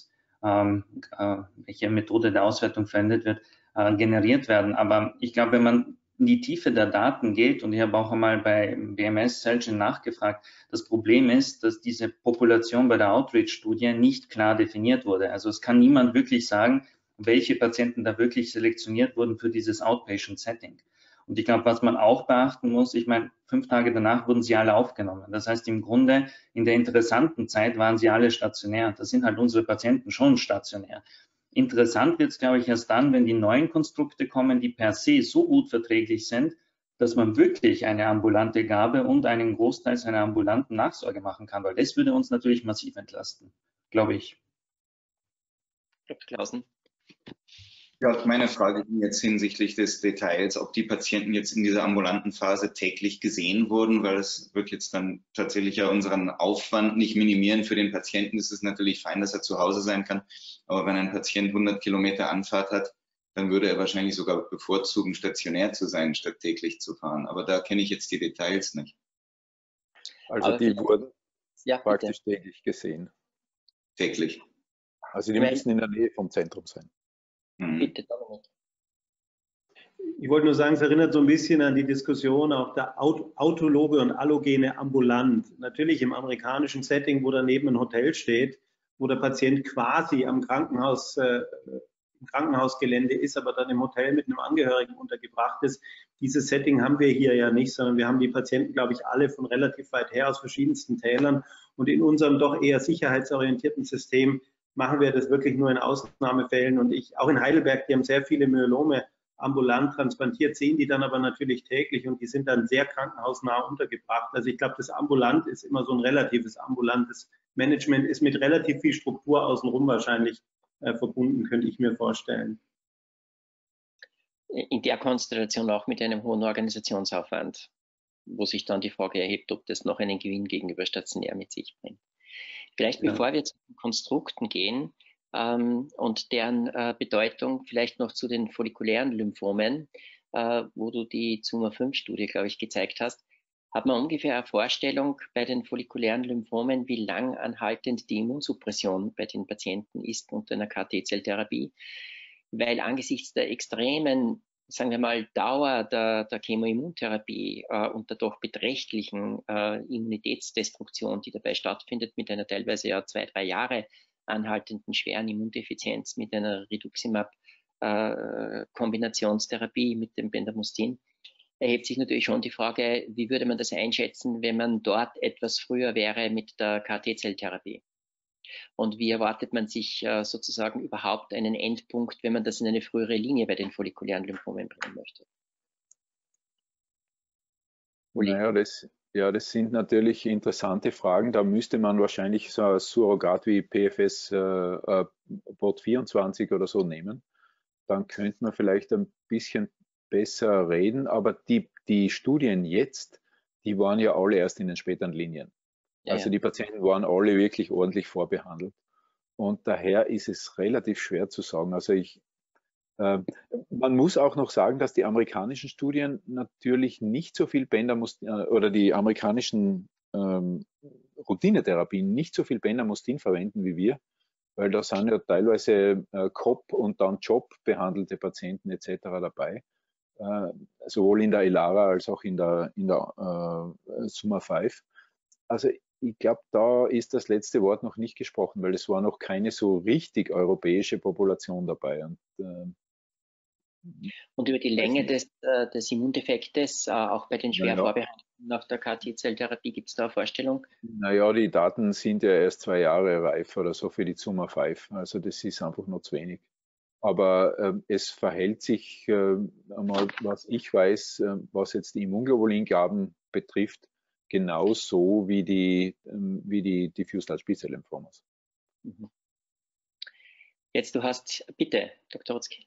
Methode der Auswertung verwendet wird, generiert werden. Aber ich glaube, wenn man in die Tiefe der Daten geht, und ich habe auch einmal bei BMS Celgene nachgefragt, das Problem ist, dass diese Population bei der Outreach-Studie nicht klar definiert wurde. Also es kann niemand wirklich sagen, welche Patienten da wirklich selektioniert wurden für dieses Outpatient-Setting. Und ich glaube, was man auch beachten muss, ich meine, 5 Tage danach wurden sie alle aufgenommen. Das heißt, im Grunde in der interessanten Zeit waren sie alle stationär. Da sind halt unsere Patienten schon stationär. Interessant wird es, glaube ich, erst dann, wenn die neuen Konstrukte kommen, die per se so gut verträglich sind, dass man wirklich eine ambulante Gabe und einen Großteil seiner ambulanten Nachsorge machen kann, weil das würde uns natürlich massiv entlasten, glaube ich. Dr. Clausen. Ja, meine Frage ging jetzt hinsichtlich des Details, ob die Patienten jetzt in dieser ambulanten Phase täglich gesehen wurden, weil es wird jetzt dann tatsächlich ja unseren Aufwand nicht minimieren für den Patienten. Es ist natürlich fein, dass er zu Hause sein kann, aber wenn ein Patient 100 Kilometer Anfahrt hat, dann würde er wahrscheinlich sogar bevorzugen, stationär zu sein, statt täglich zu fahren. Aber da kenne ich jetzt die Details nicht. Also aber die wurden praktisch täglich gesehen. Täglich. Also die müssen in der Nähe vom Zentrum sein. Bitte, Dominik. Ich wollte nur sagen, es erinnert so ein bisschen an die Diskussion auch der autologe und allogene ambulant. Natürlich im amerikanischen Setting, wo daneben ein Hotel steht, wo der Patient quasi am Krankenhausgelände ist, aber dann im Hotel mit einem Angehörigen untergebracht ist. Dieses Setting haben wir hier ja nicht, sondern wir haben die Patienten, glaube ich, alle von relativ weit her aus verschiedensten Tälern. Und in unserem doch eher sicherheitsorientierten System machen wir das wirklich nur in Ausnahmefällen. Und auch in Heidelberg, die haben sehr viele Myelome ambulant transplantiert, sehen die dann aber natürlich täglich und die sind dann sehr krankenhausnah untergebracht. Also ich glaube, das ambulant ist immer so ein relatives ambulantes Management, ist mit relativ viel Struktur außenrum wahrscheinlich verbunden, könnte ich mir vorstellen. In der Konstellation auch mit einem hohen Organisationsaufwand, wo sich dann die Frage erhebt, ob das noch einen Gewinn gegenüber stationär mit sich bringt. Vielleicht bevor wir zu den Konstrukten gehen und deren Bedeutung, vielleicht noch zu den follikulären Lymphomen, wo du die ZUMA-5-Studie, glaube ich, gezeigt hast, hat man ungefähr eine Vorstellung bei den follikulären Lymphomen, wie lang anhaltend die Immunsuppression bei den Patienten ist unter einer KT-Zelltherapie, weil angesichts der extremen, sagen wir mal, Dauer der Chemoimmuntherapie und der doch beträchtlichen Immunitätsdestruktion, die dabei stattfindet, mit einer teilweise ja 2-3 Jahre anhaltenden schweren Immundefizienz mit einer Rituximab-Kombinationstherapie mit dem Bendamustin, erhebt sich natürlich schon die Frage, wie würde man das einschätzen, wenn man dort etwas früher wäre mit der KT-Zelltherapie? Und wie erwartet man sich sozusagen überhaupt einen Endpunkt, wenn man das in eine frühere Linie bei den follikulären Lymphomen bringen möchte? Naja, Ja, das sind natürlich interessante Fragen. Da müsste man wahrscheinlich so ein Surrogat wie PFS Bot 24 oder so nehmen. Dann könnte man vielleicht ein bisschen besser reden, aber die Studien jetzt, die waren ja alle erst in den späteren Linien. Also die Patienten waren alle wirklich ordentlich vorbehandelt. Und daher ist es relativ schwer zu sagen. Also man muss auch noch sagen, dass die amerikanischen Studien natürlich nicht so viel oder die amerikanischen Routinetherapien nicht so viel Bendamustin verwenden wie wir, weil da sind ja teilweise COP und dann JOP behandelte Patienten etc. dabei, sowohl in der ELARA als auch in der Summa 5. Also ich glaube, da ist das letzte Wort noch nicht gesprochen, weil es war noch keine so richtig europäische Population dabei. Und über die Länge des Immundefektes, auch bei den schwer Vorbehandlungen nach der KT-Zelltherapie, gibt es da eine Vorstellung? Naja, die Daten sind ja erst 2 Jahre reif oder so für die Zuma 5. Also das ist einfach noch zu wenig. Aber es verhält sich einmal, was ich weiß, was jetzt die Immunglobulingaben betrifft, genauso wie die Diffuse Large B-Cell Lymphomas. Jetzt du hast, bitte, Dr. Rutzki.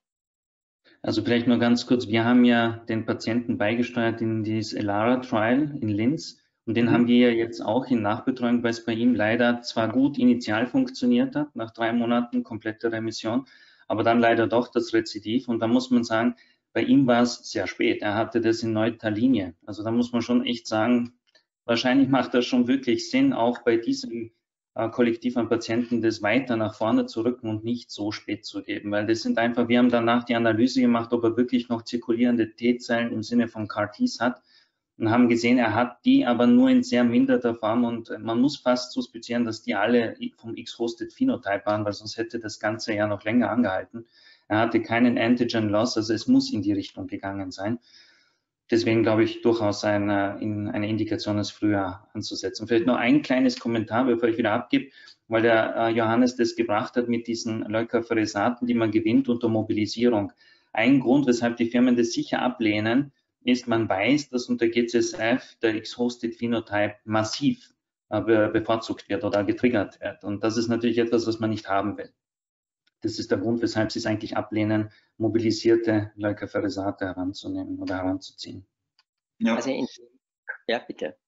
Also vielleicht nur ganz kurz, wir haben ja den Patienten beigesteuert in dieses ELARA-Trial in Linz und den haben wir ja jetzt auch in Nachbetreuung, weil es bei ihm leider zwar gut initial funktioniert hat, nach 3 Monaten komplette Remission, aber dann leider doch das Rezidiv und da muss man sagen, bei ihm war es sehr spät, er hatte das in 9. Linie, also da muss man schon echt sagen, wahrscheinlich macht das schon wirklich Sinn, auch bei diesem Kollektiv an Patienten das weiter nach vorne zu rücken und nicht so spät zu geben, weil das sind einfach, wir haben danach die Analyse gemacht, ob er wirklich noch zirkulierende T-Zellen im Sinne von CAR-Ts hat und haben gesehen, er hat die aber nur in sehr minderter Form und man muss fast suspizieren, dass die alle vom X-Hosted Phenotype waren, weil sonst hätte das Ganze ja noch länger angehalten. Er hatte keinen Antigen-Loss, also es muss in die Richtung gegangen sein. Deswegen glaube ich durchaus eine Indikation, es früher anzusetzen. Vielleicht noch ein kleines Kommentar, bevor ich wieder abgebe, weil der Johannes das gebracht hat mit diesen Leukapheresaten, die man gewinnt unter Mobilisierung. Ein Grund, weshalb die Firmen das sicher ablehnen, ist, man weiß, dass unter GCSF der X-Hosted Phenotype massiv bevorzugt wird oder getriggert wird. Und das ist natürlich etwas, was man nicht haben will. Das ist der Grund, weshalb sie es eigentlich ablehnen, mobilisierte Leukapheresate heranzunehmen oder heranzuziehen. Ja, also ja bitte.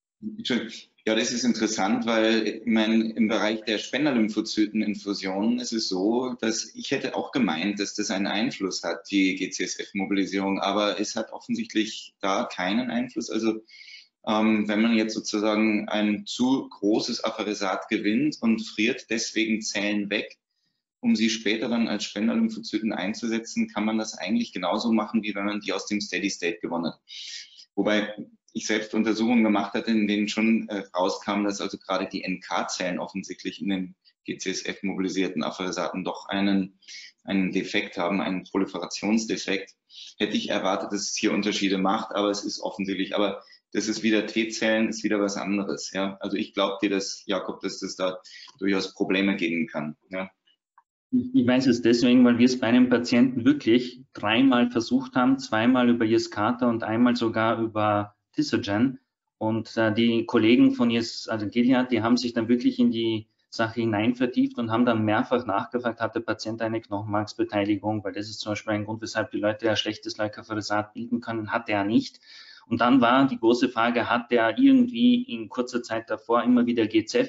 Ja, das ist interessant, weil ich meine, im Bereich der Spenderlymphozyteninfusionen ist es so, dass ich hätte auch gemeint, dass das einen Einfluss hat, die GCSF-Mobilisierung, aber es hat offensichtlich da keinen Einfluss. Also wenn man jetzt sozusagen ein zu großes Apheresat gewinnt und friert deswegen Zellen weg, um sie später dann als Spenderlymphozyten einzusetzen, kann man das eigentlich genauso machen, wie wenn man die aus dem Steady State gewonnen hat. Wobei ich selbst Untersuchungen gemacht hatte, in denen schon rauskam, dass also gerade die NK-Zellen offensichtlich in den GCSF-mobilisierten Apheresaten doch einen Defekt haben, einen Proliferationsdefekt. Hätte ich erwartet, dass es hier Unterschiede macht, aber es ist offensichtlich, aber das ist wieder T-Zellen, ist wieder was anderes. Ja? Also ich glaube dir, dass, Jakob, dass das da durchaus Probleme geben kann. Ja? Ich weiß es deswegen, weil wir es bei einem Patienten wirklich 3-mal versucht haben, 2-mal über Yescarta und einmal sogar über Tisogen. Und die Kollegen von Gilead, die haben sich dann wirklich in die Sache hinein vertieft und haben dann mehrfach nachgefragt, hat der Patient eine Knochenmarksbeteiligung, weil das ist zum Beispiel ein Grund, weshalb die Leute ja schlechtes Leukapheresat bilden können, hat er nicht. Und dann war die große Frage, hat der irgendwie in kurzer Zeit davor immer wieder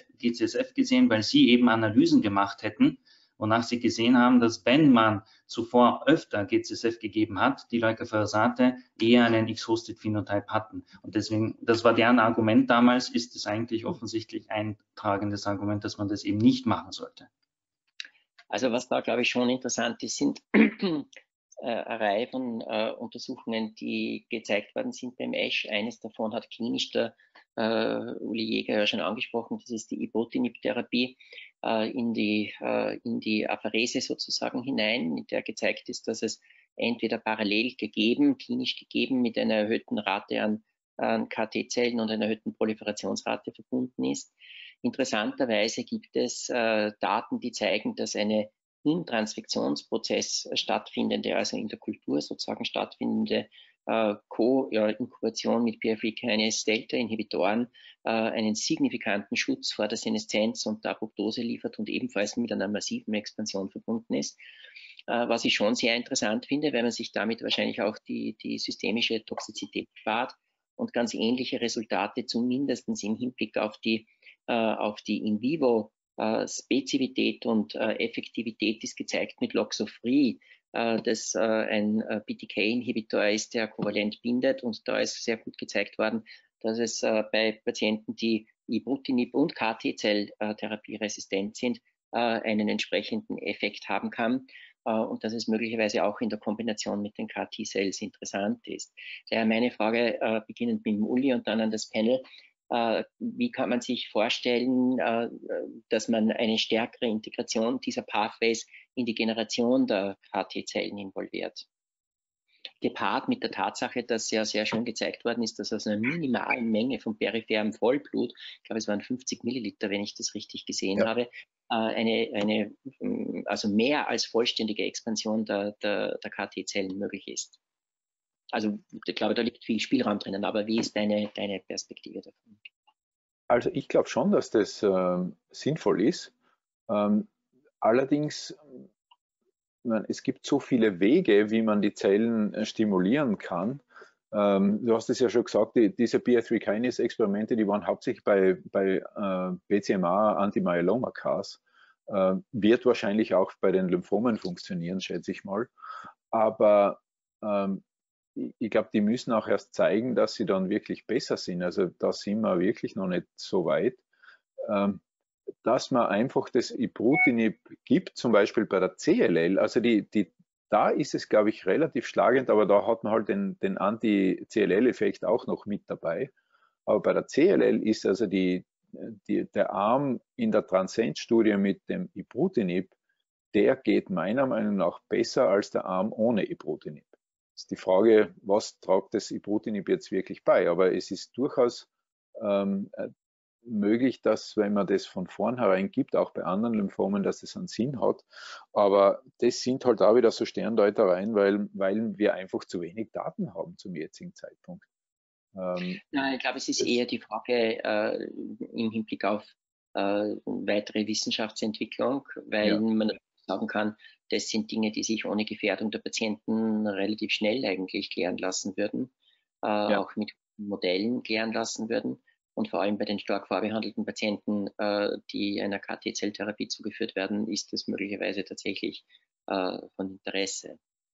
GCSF gesehen, weil sie eben Analysen gemacht hätten, wonach sie gesehen haben, dass wenn man zuvor öfter GCSF gegeben hat, die Leukapheresate eher einen X-Hosted Phenotype hatten. Und deswegen, das war deren Argument damals, ist es eigentlich offensichtlich ein tragendes Argument, dass man das eben nicht machen sollte. Also was da, glaube ich, schon interessant ist, sind eine Reihe von Untersuchungen, die gezeigt worden sind beim ASH. Eines davon hat klinisch der Uli Jäger ja schon angesprochen, das ist die Ibotinib-Therapie in die Apherese sozusagen hinein, mit der gezeigt ist, dass es entweder parallel gegeben, klinisch gegeben, mit einer erhöhten Rate an KT-Zellen und einer erhöhten Proliferationsrate verbunden ist. Interessanterweise gibt es Daten, die zeigen, dass eine im Transfektionsprozess stattfindende, also in der Kultur sozusagen stattfindende Co-Inkubation mit PI3K-Delta-Inhibitoren einen signifikanten Schutz vor der Seneszenz und der Apoptose liefert und ebenfalls mit einer massiven Expansion verbunden ist. Was ich schon sehr interessant finde, weil man sich damit wahrscheinlich auch die systemische Toxizität spart und ganz ähnliche Resultate zumindest im Hinblick auf die In-vivo-Spezifität und Effektivität ist gezeigt mit Loxofri, das ein BTK-Inhibitor ist, der kovalent bindet, und da ist sehr gut gezeigt worden, dass es bei Patienten, die Ibrutinib und KT-Zell-Therapie resistent sind, einen entsprechenden Effekt haben kann. Und dass es möglicherweise auch in der Kombination mit den CAR-T-Cells interessant ist. Daher meine Frage, beginnend mit dem Uli und dann an das Panel, wie kann man sich vorstellen, dass man eine stärkere Integration dieser Pathways in die Generation der CAR-T-Zellen involviert? Gepaart mit der Tatsache, dass ja sehr schön gezeigt worden ist, dass aus einer minimalen Menge von peripherem Vollblut, ich glaube es waren 50 Milliliter, wenn ich das richtig gesehen habe, also mehr als vollständige Expansion der KT-Zellen möglich ist. Also ich glaube, da liegt viel Spielraum drinnen, aber wie ist deine Perspektive davon? Also ich glaube schon, dass das sinnvoll ist. Allerdings, es gibt so viele Wege, wie man die Zellen stimulieren kann. Du hast es ja schon gesagt, diese PI3-Kinase-Experimente, die waren hauptsächlich bei BCMA-Anti-Myeloma-CARs. Wird wahrscheinlich auch bei den Lymphomen funktionieren, schätze ich mal. Aber ich glaube, die müssen auch erst zeigen, dass sie dann wirklich besser sind. Also da sind wir wirklich noch nicht so weit. Dass man einfach das Ibrutinib gibt, zum Beispiel bei der CLL, also da ist es, glaube ich, relativ schlagend, aber da hat man halt den Anti-CLL-Effekt auch noch mit dabei. Aber bei der CLL ist also der Arm in der Transcend-Studie mit dem Ibrutinib, der geht meiner Meinung nach besser als der Arm ohne Ibrutinib. Das ist die Frage, was tragt das Ibrutinib jetzt wirklich bei? Aber es ist durchaus möglich, dass, wenn man das von vornherein gibt, auch bei anderen Lymphomen, dass es einen Sinn hat. Aber das sind halt auch wieder so Sterndeutereien, weil wir einfach zu wenig Daten haben zum jetzigen Zeitpunkt. Nein, ich glaube, es ist eher die Frage im Hinblick auf weitere Wissenschaftsentwicklung, weil man sagen kann, das sind Dinge, die sich ohne Gefährdung der Patienten relativ schnell eigentlich klären lassen würden, auch mit Modellen klären lassen würden. Und vor allem bei den stark vorbehandelten Patienten, die einer KT-Zelltherapie zugeführt werden, ist das möglicherweise tatsächlich von Interesse.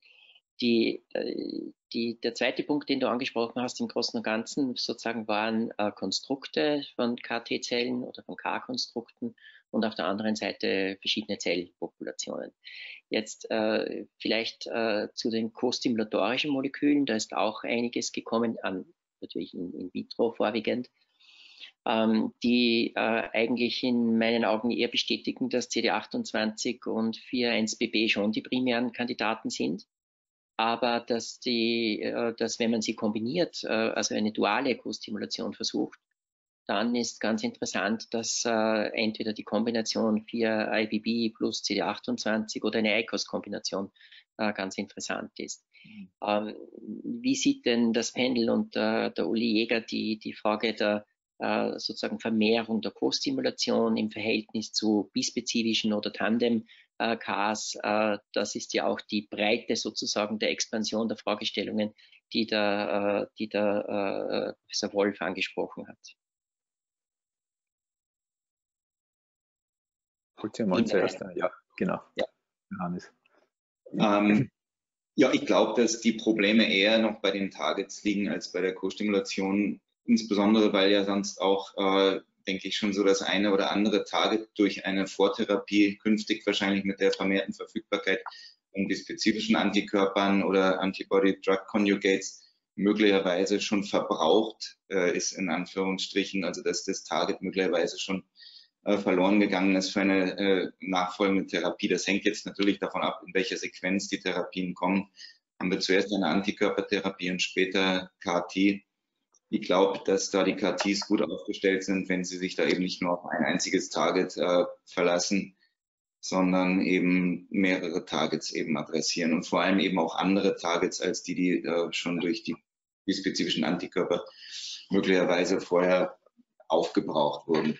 Der zweite Punkt, den du angesprochen hast, im Großen und Ganzen sozusagen waren Konstrukte von KT-Zellen oder von K-Konstrukten und auf der anderen Seite verschiedene Zellpopulationen. Jetzt vielleicht zu den co-stimulatorischen Molekülen, da ist auch einiges gekommen, natürlich in vitro vorwiegend, die eigentlich in meinen Augen eher bestätigen, dass CD28 und 4,1-BB schon die primären Kandidaten sind. Aber dass wenn man sie kombiniert, also eine duale Co-Stimulation versucht, dann ist ganz interessant, dass entweder die Kombination 4-IBB plus CD28 oder eine ICOS-Kombination ganz interessant ist. Wie sieht denn das Pendel und der Uli Jäger die Frage der sozusagen Vermehrung der Co-Stimulation im Verhältnis zu bispezifischen oder Tandem-Ks, das ist ja auch die Breite sozusagen der Expansion der Fragestellungen, die der Professor Wolf angesprochen hat. Wollt ihr mal zuerst? Ja, genau. Ja. Johannes. Ja, ich glaube, dass die Probleme eher noch bei den Targets liegen als bei der Co-Stimulation. Insbesondere, weil ja sonst auch, denke ich, schon so das eine oder andere Target durch eine Vortherapie künftig wahrscheinlich mit der vermehrten Verfügbarkeit von die spezifischen Antikörpern oder Antibody-Drug-Conjugates möglicherweise schon verbraucht ist, in Anführungsstrichen. Also dass das Target möglicherweise schon verloren gegangen ist für eine nachfolgende Therapie. Das hängt jetzt natürlich davon ab, in welcher Sequenz die Therapien kommen. Haben wir zuerst eine Antikörpertherapie und später CAR-T. Ich glaube, dass da die CAR-Ts gut aufgestellt sind, wenn sie sich da eben nicht nur auf ein einziges Target verlassen, sondern eben mehrere Targets eben adressieren und vor allem eben auch andere Targets als die schon durch die bispezifischen Antikörper möglicherweise vorher aufgebraucht wurden?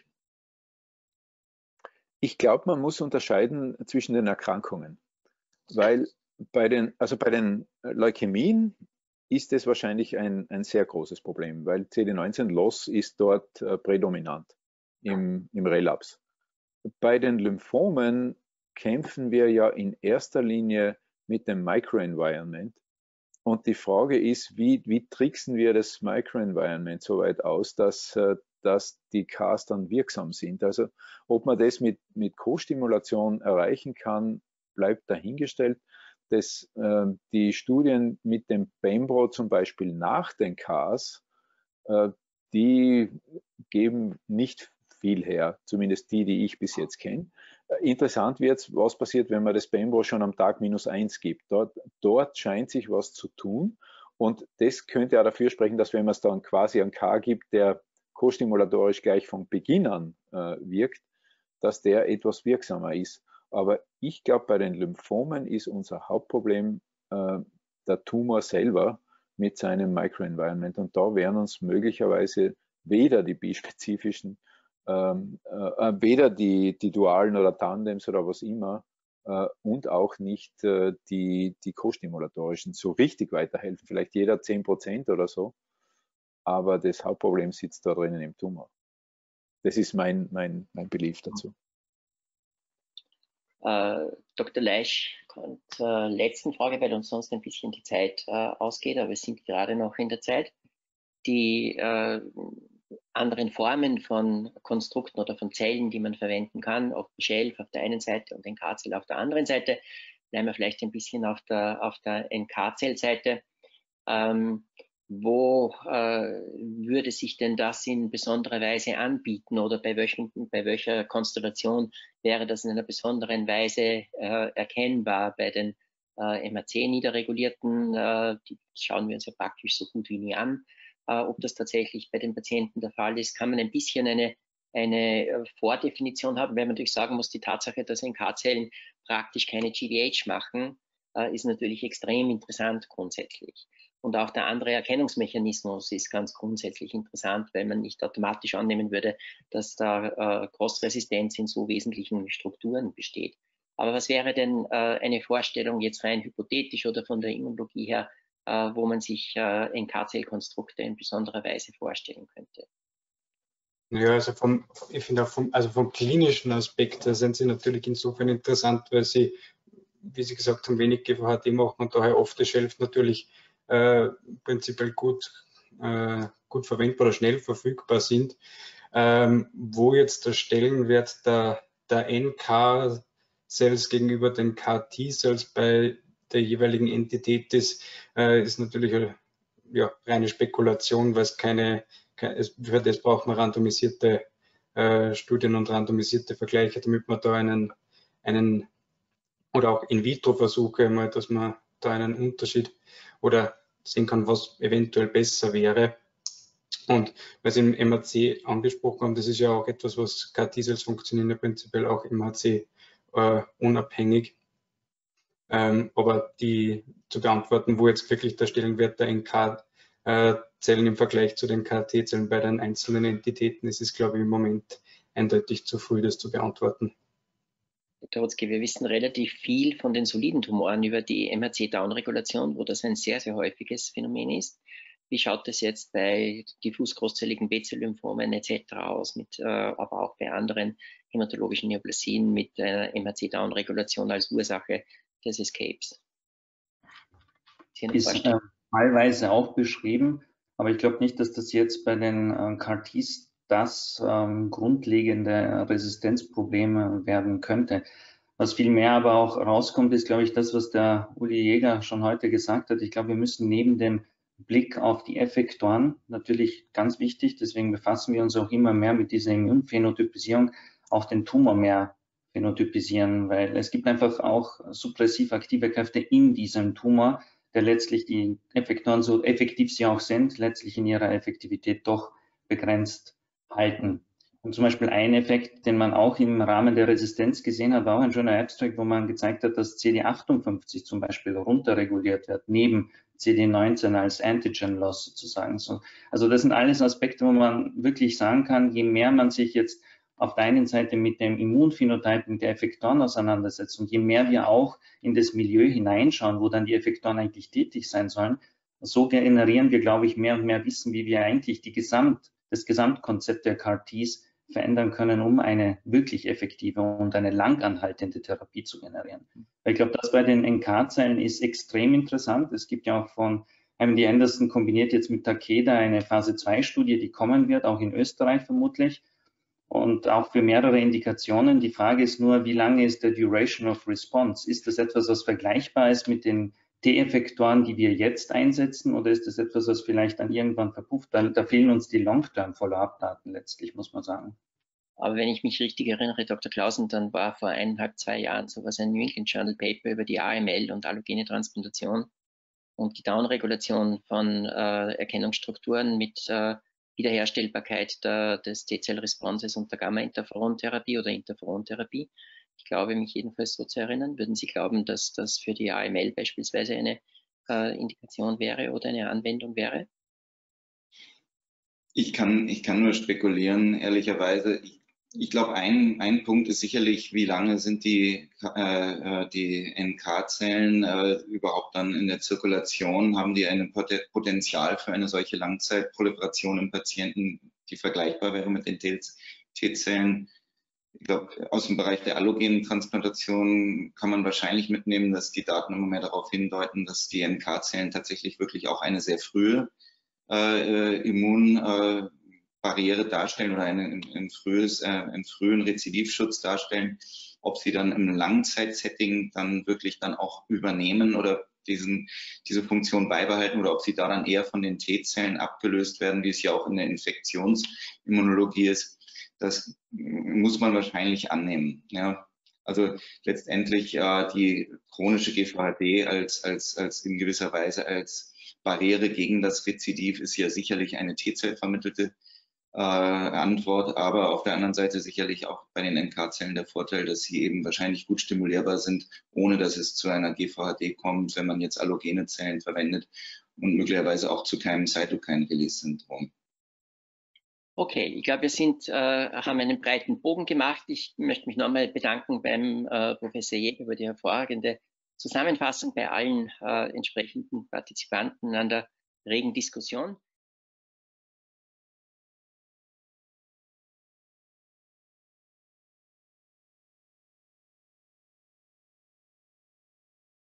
Ich glaube, man muss unterscheiden zwischen den Erkrankungen, weil bei den Leukämien ist es wahrscheinlich ein sehr großes Problem, weil CD19-Loss ist dort prädominant im Relaps. Bei den Lymphomen kämpfen wir ja in erster Linie mit dem Microenvironment. Und die Frage ist, wie tricksen wir das Microenvironment so weit aus, dass die Ks dann wirksam sind? Also ob man das mit Co-Stimulation erreichen kann, bleibt dahingestellt. Die Studien mit dem Pembro zum Beispiel nach den Ks, die geben nicht viel her, zumindest die ich bis jetzt kenne. Interessant wird, was passiert, wenn man das Pembro schon am Tag -1 gibt. Dort scheint sich was zu tun und das könnte ja dafür sprechen, dass wenn man es dann quasi an K gibt, der co-stimulatorisch gleich von Beginn an wirkt, dass der etwas wirksamer ist. Aber ich glaube, bei den Lymphomen ist unser Hauptproblem der Tumor selber mit seinem Microenvironment. Und da wären uns möglicherweise weder die bispezifischen, weder die dualen oder Tandems oder was immer und auch nicht die co-stimulatorischen so richtig weiterhelfen. Vielleicht jeder 10% oder so. Aber das Hauptproblem sitzt da drinnen im Tumor. Das ist mein Belief dazu. Dr. Leisch kommt zur letzten Frage, weil uns sonst ein bisschen die Zeit ausgeht, aber wir sind gerade noch in der Zeit. Die anderen Formen von Konstrukten oder von Zellen, die man verwenden kann, auf Shelf auf der einen Seite und NK-Zell auf der anderen Seite, bleiben wir vielleicht ein bisschen auf der NK-Zell-Seite. Wo würde sich denn das in besonderer Weise anbieten oder bei welcher Konstellation wäre das in einer besonderen Weise erkennbar? Bei den MHC-Niederregulierten, die schauen wir uns ja praktisch so gut wie nie an. Ob das tatsächlich bei den Patienten der Fall ist, kann man ein bisschen eine Vordefinition haben, weil man natürlich sagen muss, die Tatsache, dass NK-Zellen praktisch keine GVH machen, ist natürlich extrem interessant grundsätzlich. Und auch der andere Erkennungsmechanismus ist ganz grundsätzlich interessant, weil man nicht automatisch annehmen würde, dass da Cross-Resistenz in so wesentlichen Strukturen besteht. Aber was wäre denn eine Vorstellung jetzt rein hypothetisch oder von der Immunologie her, wo man sich NK-Zellkonstrukte in besonderer Weise vorstellen könnte? Ja, also vom klinischen Aspekt sind sie natürlich insofern interessant, weil sie, wie Sie gesagt haben, wenig GVHD machen und daher off-the-shelf natürlich prinzipiell gut verwendbar oder schnell verfügbar sind. Wo jetzt der Stellenwert der NK-Cells gegenüber den KT-Cells bei der jeweiligen Entität ist natürlich reine Spekulation, weil für das braucht man randomisierte Studien und randomisierte Vergleiche, damit man da einen oder auch In-vitro-Versuche mal, dass man da einen Unterschied oder sehen kann, was eventuell besser wäre. Und weil Sie im MHC angesprochen haben, das ist ja auch etwas, was KT-Cells funktionieren ja prinzipiell auch MHC unabhängig. Aber zu beantworten, wo jetzt wirklich der Stellenwert der NK-Zellen im Vergleich zu den KT-Zellen bei den einzelnen Entitäten ist, glaube ich, im Moment eindeutig zu früh, das zu beantworten. Dr. Rutzki, wir wissen relativ viel von den soliden Tumoren über die MHC-Down-Regulation, wo das ein sehr, sehr häufiges Phänomen ist. Wie schaut es jetzt bei diffus großzelligen B-Zell-Lymphomen etc. aus, aber auch bei anderen hämatologischen Neoplasien mit MHC-Down-Regulation als Ursache des Escapes? Ist teilweise auch beschrieben, aber ich glaube nicht, dass das jetzt bei den CAR-Ts das grundlegende Resistenzprobleme werden könnte. Was vielmehr aber auch rauskommt, ist, glaube ich, das, was der Uli Jäger schon heute gesagt hat. Ich glaube, wir müssen neben dem Blick auf die Effektoren, natürlich ganz wichtig, deswegen befassen wir uns auch immer mehr mit dieser Immunphänotypisierung, auch den Tumor mehr phänotypisieren, weil es gibt einfach auch suppressiv aktive Kräfte in diesem Tumor, der letztlich die Effektoren, so effektiv sie auch sind, letztlich in ihrer Effektivität doch begrenzt halten. Und zum Beispiel ein Effekt, den man auch im Rahmen der Resistenz gesehen hat, war auch ein schöner Abstract, wo man gezeigt hat, dass CD58 zum Beispiel runterreguliert wird, neben CD19 als Antigen-Loss sozusagen. So, also das sind alles Aspekte, wo man wirklich sagen kann, je mehr man sich jetzt auf der einen Seite mit dem Immunphänotyp, mit der Effektoren auseinandersetzt und je mehr wir auch in das Milieu hineinschauen, wo dann die Effektoren eigentlich tätig sein sollen, so generieren wir, glaube ich, mehr und mehr Wissen, wie wir eigentlich das Gesamtkonzept der CAR-Ts verändern können, um eine wirklich effektive und eine langanhaltende Therapie zu generieren. Weil ich glaube, das bei den NK-Zellen ist extrem interessant. Es gibt ja auch von MD Anderson kombiniert jetzt mit Takeda eine Phase-2-Studie, die kommen wird, auch in Österreich vermutlich. Und auch für mehrere Indikationen. Die Frage ist nur, wie lange ist der Duration of Response? Ist das etwas, was vergleichbar ist mit den T-Effektoren, die wir jetzt einsetzen, oder ist das etwas, was vielleicht dann irgendwann verpufft? Da fehlen uns die Long-Term-Follow-up-Daten letztlich, muss man sagen. Aber wenn ich mich richtig erinnere, Dr. Clausen, dann war vor 1,5–2 Jahren sowas ein New England Journal Paper über die AML und allogene Transplantation und die Downregulation von Erkennungsstrukturen mit Wiederherstellbarkeit des T-Zell-Responses unter Gamma-Interferontherapie oder Interferontherapie. Ich glaube, mich jedenfalls so zu erinnern. Würden Sie glauben, dass das für die AML beispielsweise eine Indikation wäre oder eine Anwendung wäre? Ich kann nur spekulieren, ehrlicherweise. Ich glaube, ein Punkt ist sicherlich, wie lange sind die NK-Zellen überhaupt dann in der Zirkulation? Haben die ein Potenzial für eine solche Langzeitproliferation im Patienten, die vergleichbar wäre mit den T-Zellen? Ich glaube, aus dem Bereich der allogenen Transplantation kann man wahrscheinlich mitnehmen, dass die Daten immer mehr darauf hindeuten, dass die NK-Zellen tatsächlich wirklich auch eine sehr frühe Immunbarriere darstellen oder einen frühen Rezidivschutz darstellen. Ob sie dann im Langzeitsetting dann wirklich dann auch übernehmen oder diese Funktion beibehalten oder ob sie da dann eher von den T-Zellen abgelöst werden, wie es ja auch in der Infektionsimmunologie ist, das muss man wahrscheinlich annehmen. Ja. Also letztendlich die chronische GVHD als in gewisser Weise als Barriere gegen das Rezidiv ist ja sicherlich eine T-Zell vermittelte Antwort, aber auf der anderen Seite sicherlich auch bei den NK-Zellen der Vorteil, dass sie eben wahrscheinlich gut stimulierbar sind, ohne dass es zu einer GVHD kommt, wenn man jetzt allogene Zellen verwendet und möglicherweise auch zu keinem Cytokine-Release-Syndrom. Okay, ich glaube, wir haben einen breiten Bogen gemacht. Ich möchte mich nochmal bedanken beim Professor Jäger über die hervorragende Zusammenfassung, bei allen entsprechenden Partizipanten an der regen Diskussion.